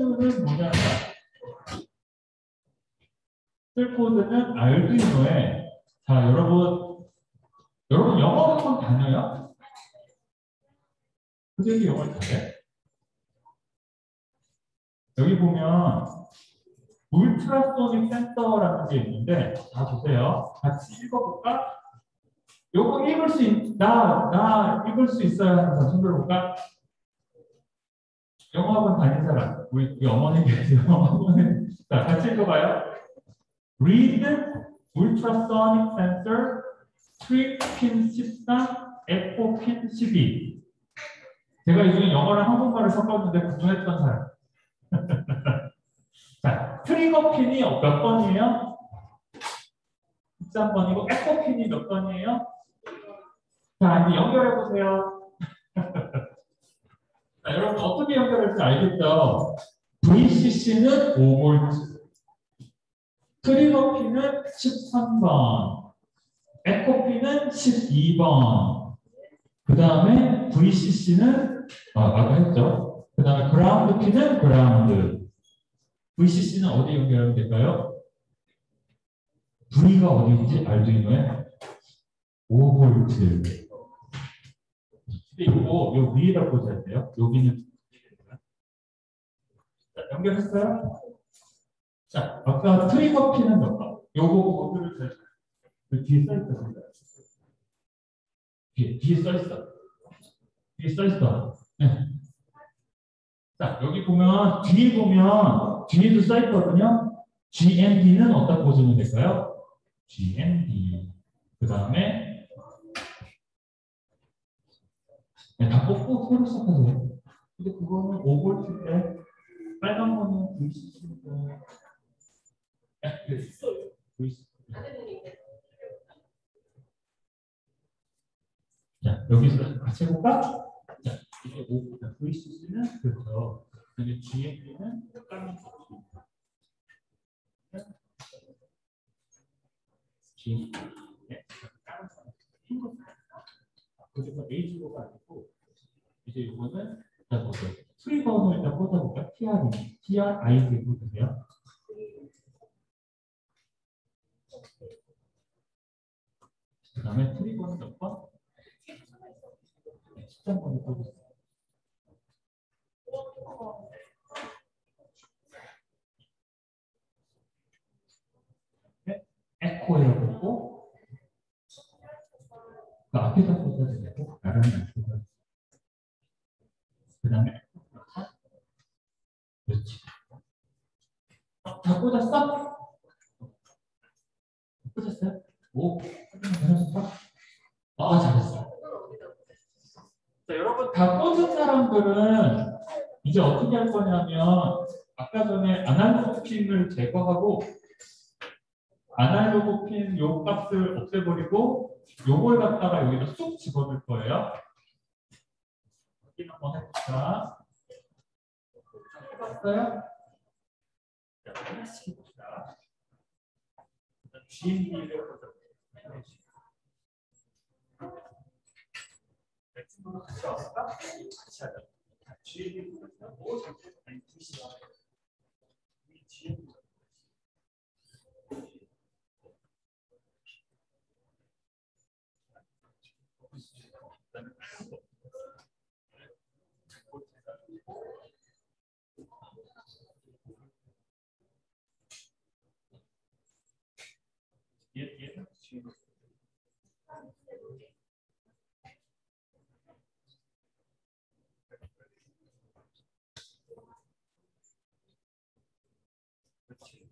코드는 알두이노에 자, 여러분 영어 학원 다녀요? 선생님이 영어를 잘해? 여기 보면 울트라소닉 센서라는 게 있는데 다 보세요. 같이 읽어볼까? 요거 읽을 수 읽을 수 있어야 하는 사람 손 들어볼까? 영어학원 다닌 사람 우리 어머니께서 영어학원에 자 같이 읽어봐요. Read ultrasonic sensor 3pin 13 에코핀 12 제가 이 중에 영어랑 한국말을 섞었는데 구분했던 사람 자, 트리거 핀이 몇 번이에요? 13번이고 에코핀이 몇 번이에요? 자, 이제 연결해 보세요. 자, 여러분 어떻게 연결할지 알겠죠? VCC는 5V, 트리거 핀은 13번, 에코핀은 12번. 그 다음에 VCC는 아까 했죠. 그 다음에 그라운드 핀은 그라운드. VCC는 어디 연결하면 될까요? V가 어디인지 알두이노에 5V. 근데 이거 요 위에다 꽂아야 돼요. 여기는 자, 연결했어요? 자, 아까 트리거 핀은 몇 번? 요거를 잘 그 뒤에 써 있다. 뒤에 써 있어. 뒤에 써 있어. 네. 자, 여기 보면 뒤에도 써 있거든요. GND는 어디다 꽂으면 될까요? GND. 그 다음에 네, 다 뽑고 새로 시작하세요. 근데 그거는 5V인데 빨간 거는 VCC인데 네, 있어요. VCC. 자, 여기서 같이 해볼까? 자, 이게 VCC는 그렇죠. 근데 GND는 다른 거. GND. 다른 거. 그래서 A주로가 아니고 이제 이거는 트리거를 일단 꽂아볼까? TR TRID 보세요. 그 다음에 트리거는 몇 번? 13번을 뽑았어요. 네? 에코에 뽑고 그 앞에다 꽂아도 되고 나란히 안 꽂아도 되고 그 다음에 그렇지. 다 꽂았어? 꽂았어요? 오, 잘했어. 아, 잘했어. 자, 여러분 다 꽂은 사람들은 이제 어떻게 할 거냐면 아까 전에 아날로그 핀을 제거하고 아날로그 핀 요 값을 없애버리고 요걸 갖다가 여기다 쑥 집어넣을 거예요. 확인 한번 해봅시다. 해봤어요? 자, 하나씩 해봅시다. GMD를 보자. 친구가 같이 왔을까? 같이 하자. GMD 뭐 잠깐 아니 두시간. GMD. 얘는 GMD. 그렇지.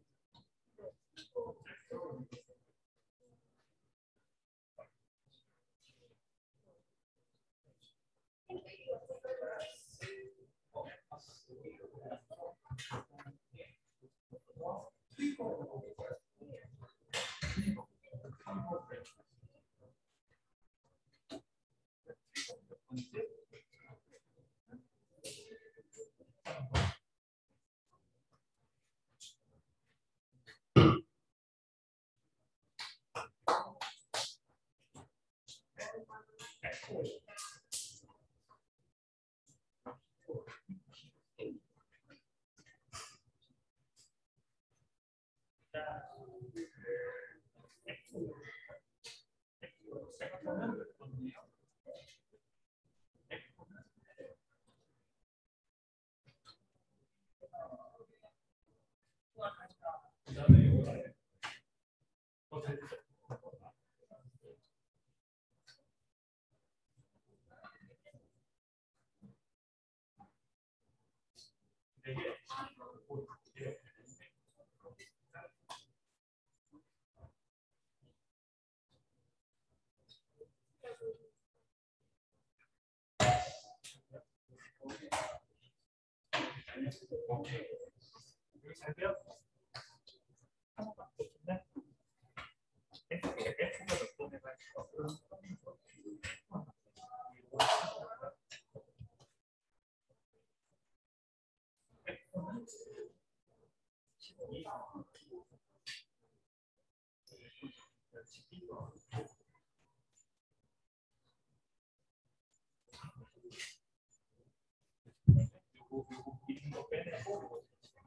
오케이. 여기 잘 돼요? 네. F가 몇 번 해가지고. F는 12. 요거 있는 거 빼내고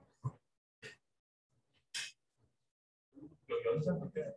연산도 빼.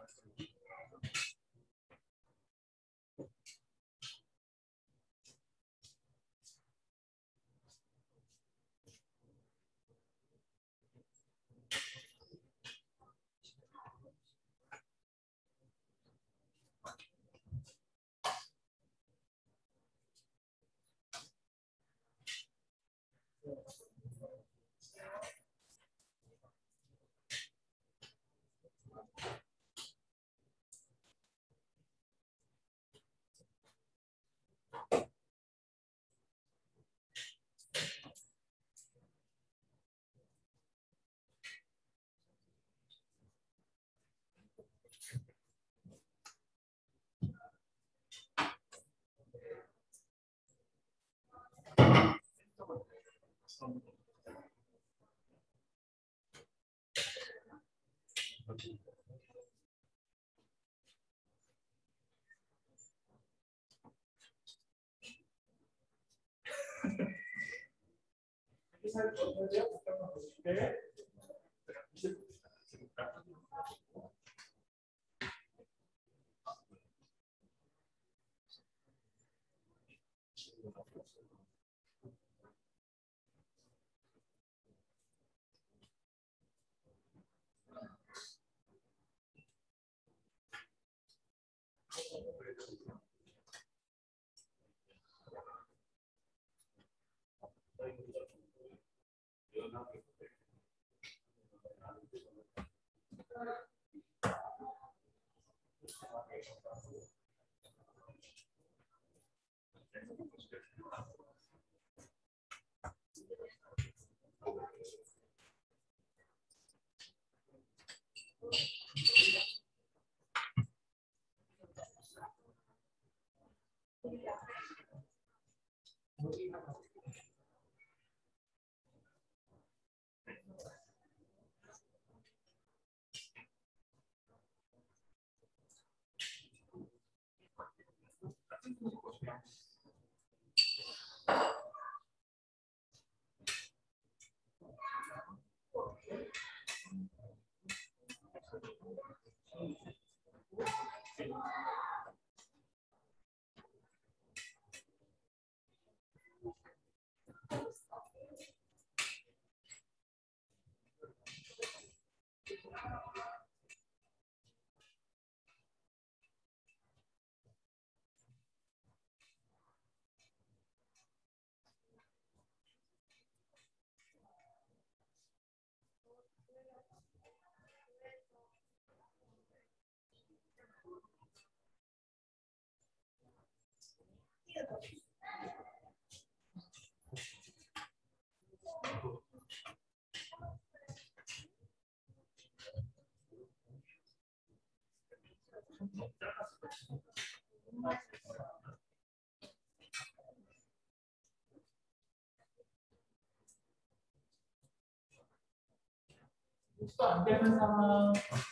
또 안 되는 사람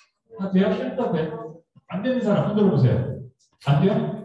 돼요? 쉴도 돼? 안 되는 사람 손 들어보세요. 안 돼요?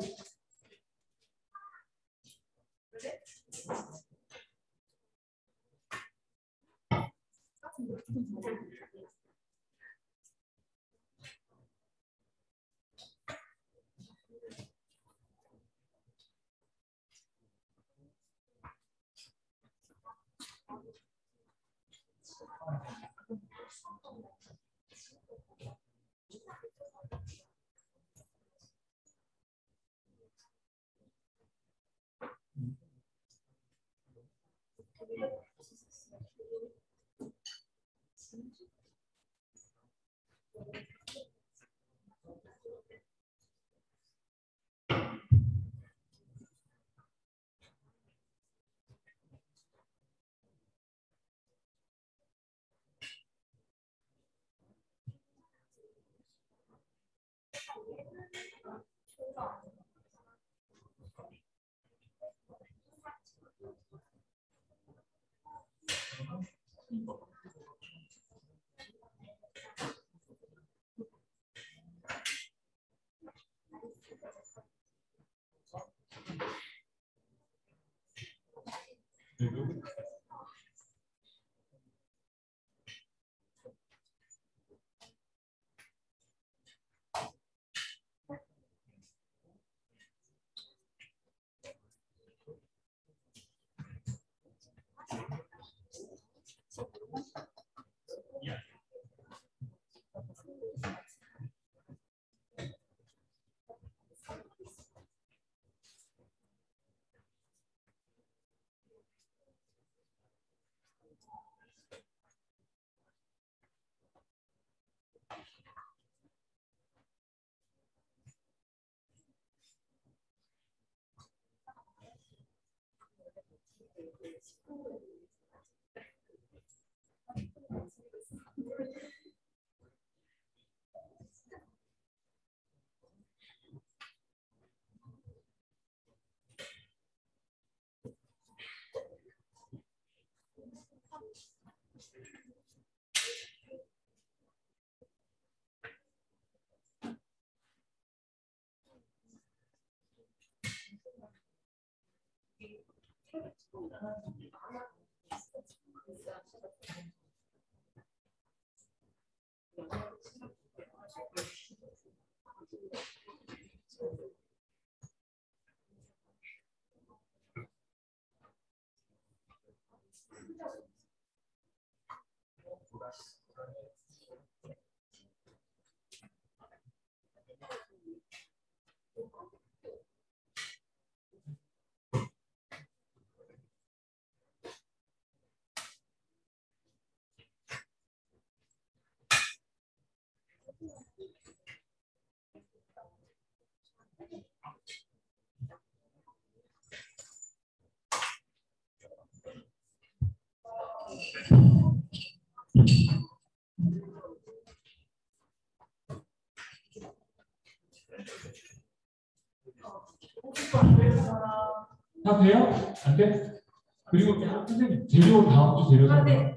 다 돼요? 안 돼? 그리고 선생님 재료 다음 주 재료 네.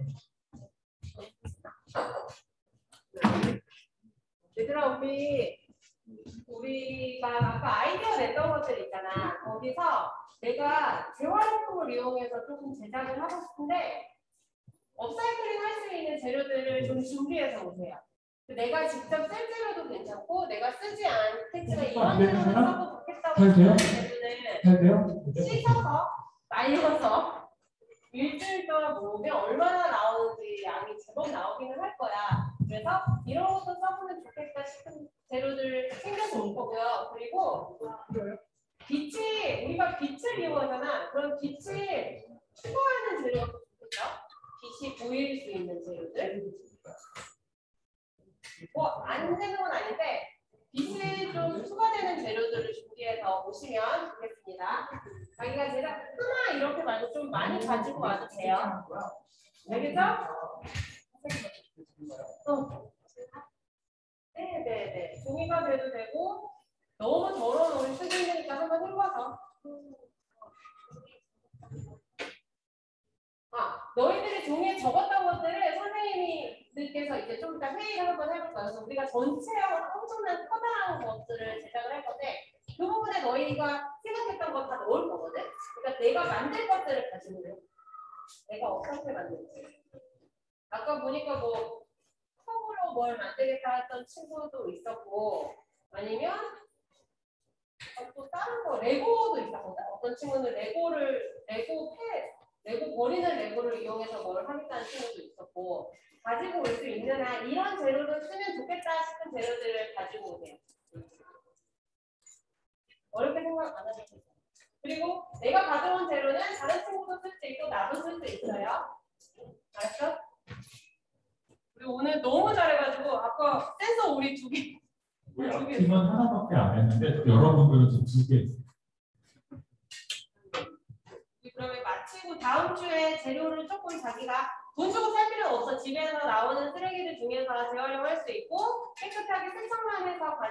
얘들아 우리가 아까 아이디어 냈던 것들 있잖아. 거기서 내가 재활용품을 이용해서 조금 제작을 하고 싶은데 업사이클링 할 수 있는 재료들을 좀 준비해서 오세요. 내가 직접 쓸 재료도 괜찮고 내가 쓰지 않겠지만 이런 재료를 써도 좋겠다고 하는 재료는 잘 돼요? 씻어서 말려서 일주일 동안 모으면 얼마나 나오는지 양이 제법 나오기는 할 거야. 그래서 이런 것도 써보면 좋겠다 싶은 재료들 챙겨서 올 거고요. 그리고 빛이 우리가 빛을 이용하잖아. 그럼 빛을 추가하는 재료가 좋겠죠? 빛이 보일 수 있는 재료들. 안 되는 건 아닌데 빛이 좀 추가되는 재료들을 준비해서 오시면 좋겠습니다. 자기가 제가 하나 이렇게 말고 좀 많이 가지고 와도 돼요. 알겠죠? 네네네. 종이가 돼도 되고 너무 더러운 우리 쓰기 힘드니까 한번 해봐서. 너희들이 종이에 적었던 것들을 선생님들께서 이제 좀 이따 회의를 한번 해볼 거예요. 그래서 우리가 전체적으로 엄청난 커다란 것들을 제작을 할 건데 그 부분에 너희가 생각했던 거 다 넣을 거거든. 그러니까 내가 만들 것들을 가지고 돼. 내가 어떻게 만들지? 아까 보니까 뭐 컵으로 뭘 만들겠다 했던 친구도 있었고 아니면 또 다른 거 레고도 있었거든. 어떤 친구는 레고 버리는 레고를 이용해서 뭘 하겠다는 친구도 있었고 가지고 올 수 있는 한 이런 재료를 쓰면 좋겠다 싶은 재료들을 가지고 오세요. 어렵게 생각 안 하셔도 돼요. 그리고 내가 가져온 재료는 다른 친구도 쓸 수 있고 나도 쓸 수 있어요. 알았어? 그리고 오늘 너무 잘해가지고 아까 센서 우리 두 개. 우리 앞팀은 하나밖에 안 했는데 여러분들은 지금 2개 있어요. 그러면 마치고 다음 주에 재료를 조금 자기가 돈 주고 살 필요는 없어. 집에서 나오는 쓰레기들 중에서 재활용할 수 있고 깨끗하게 세척만 해서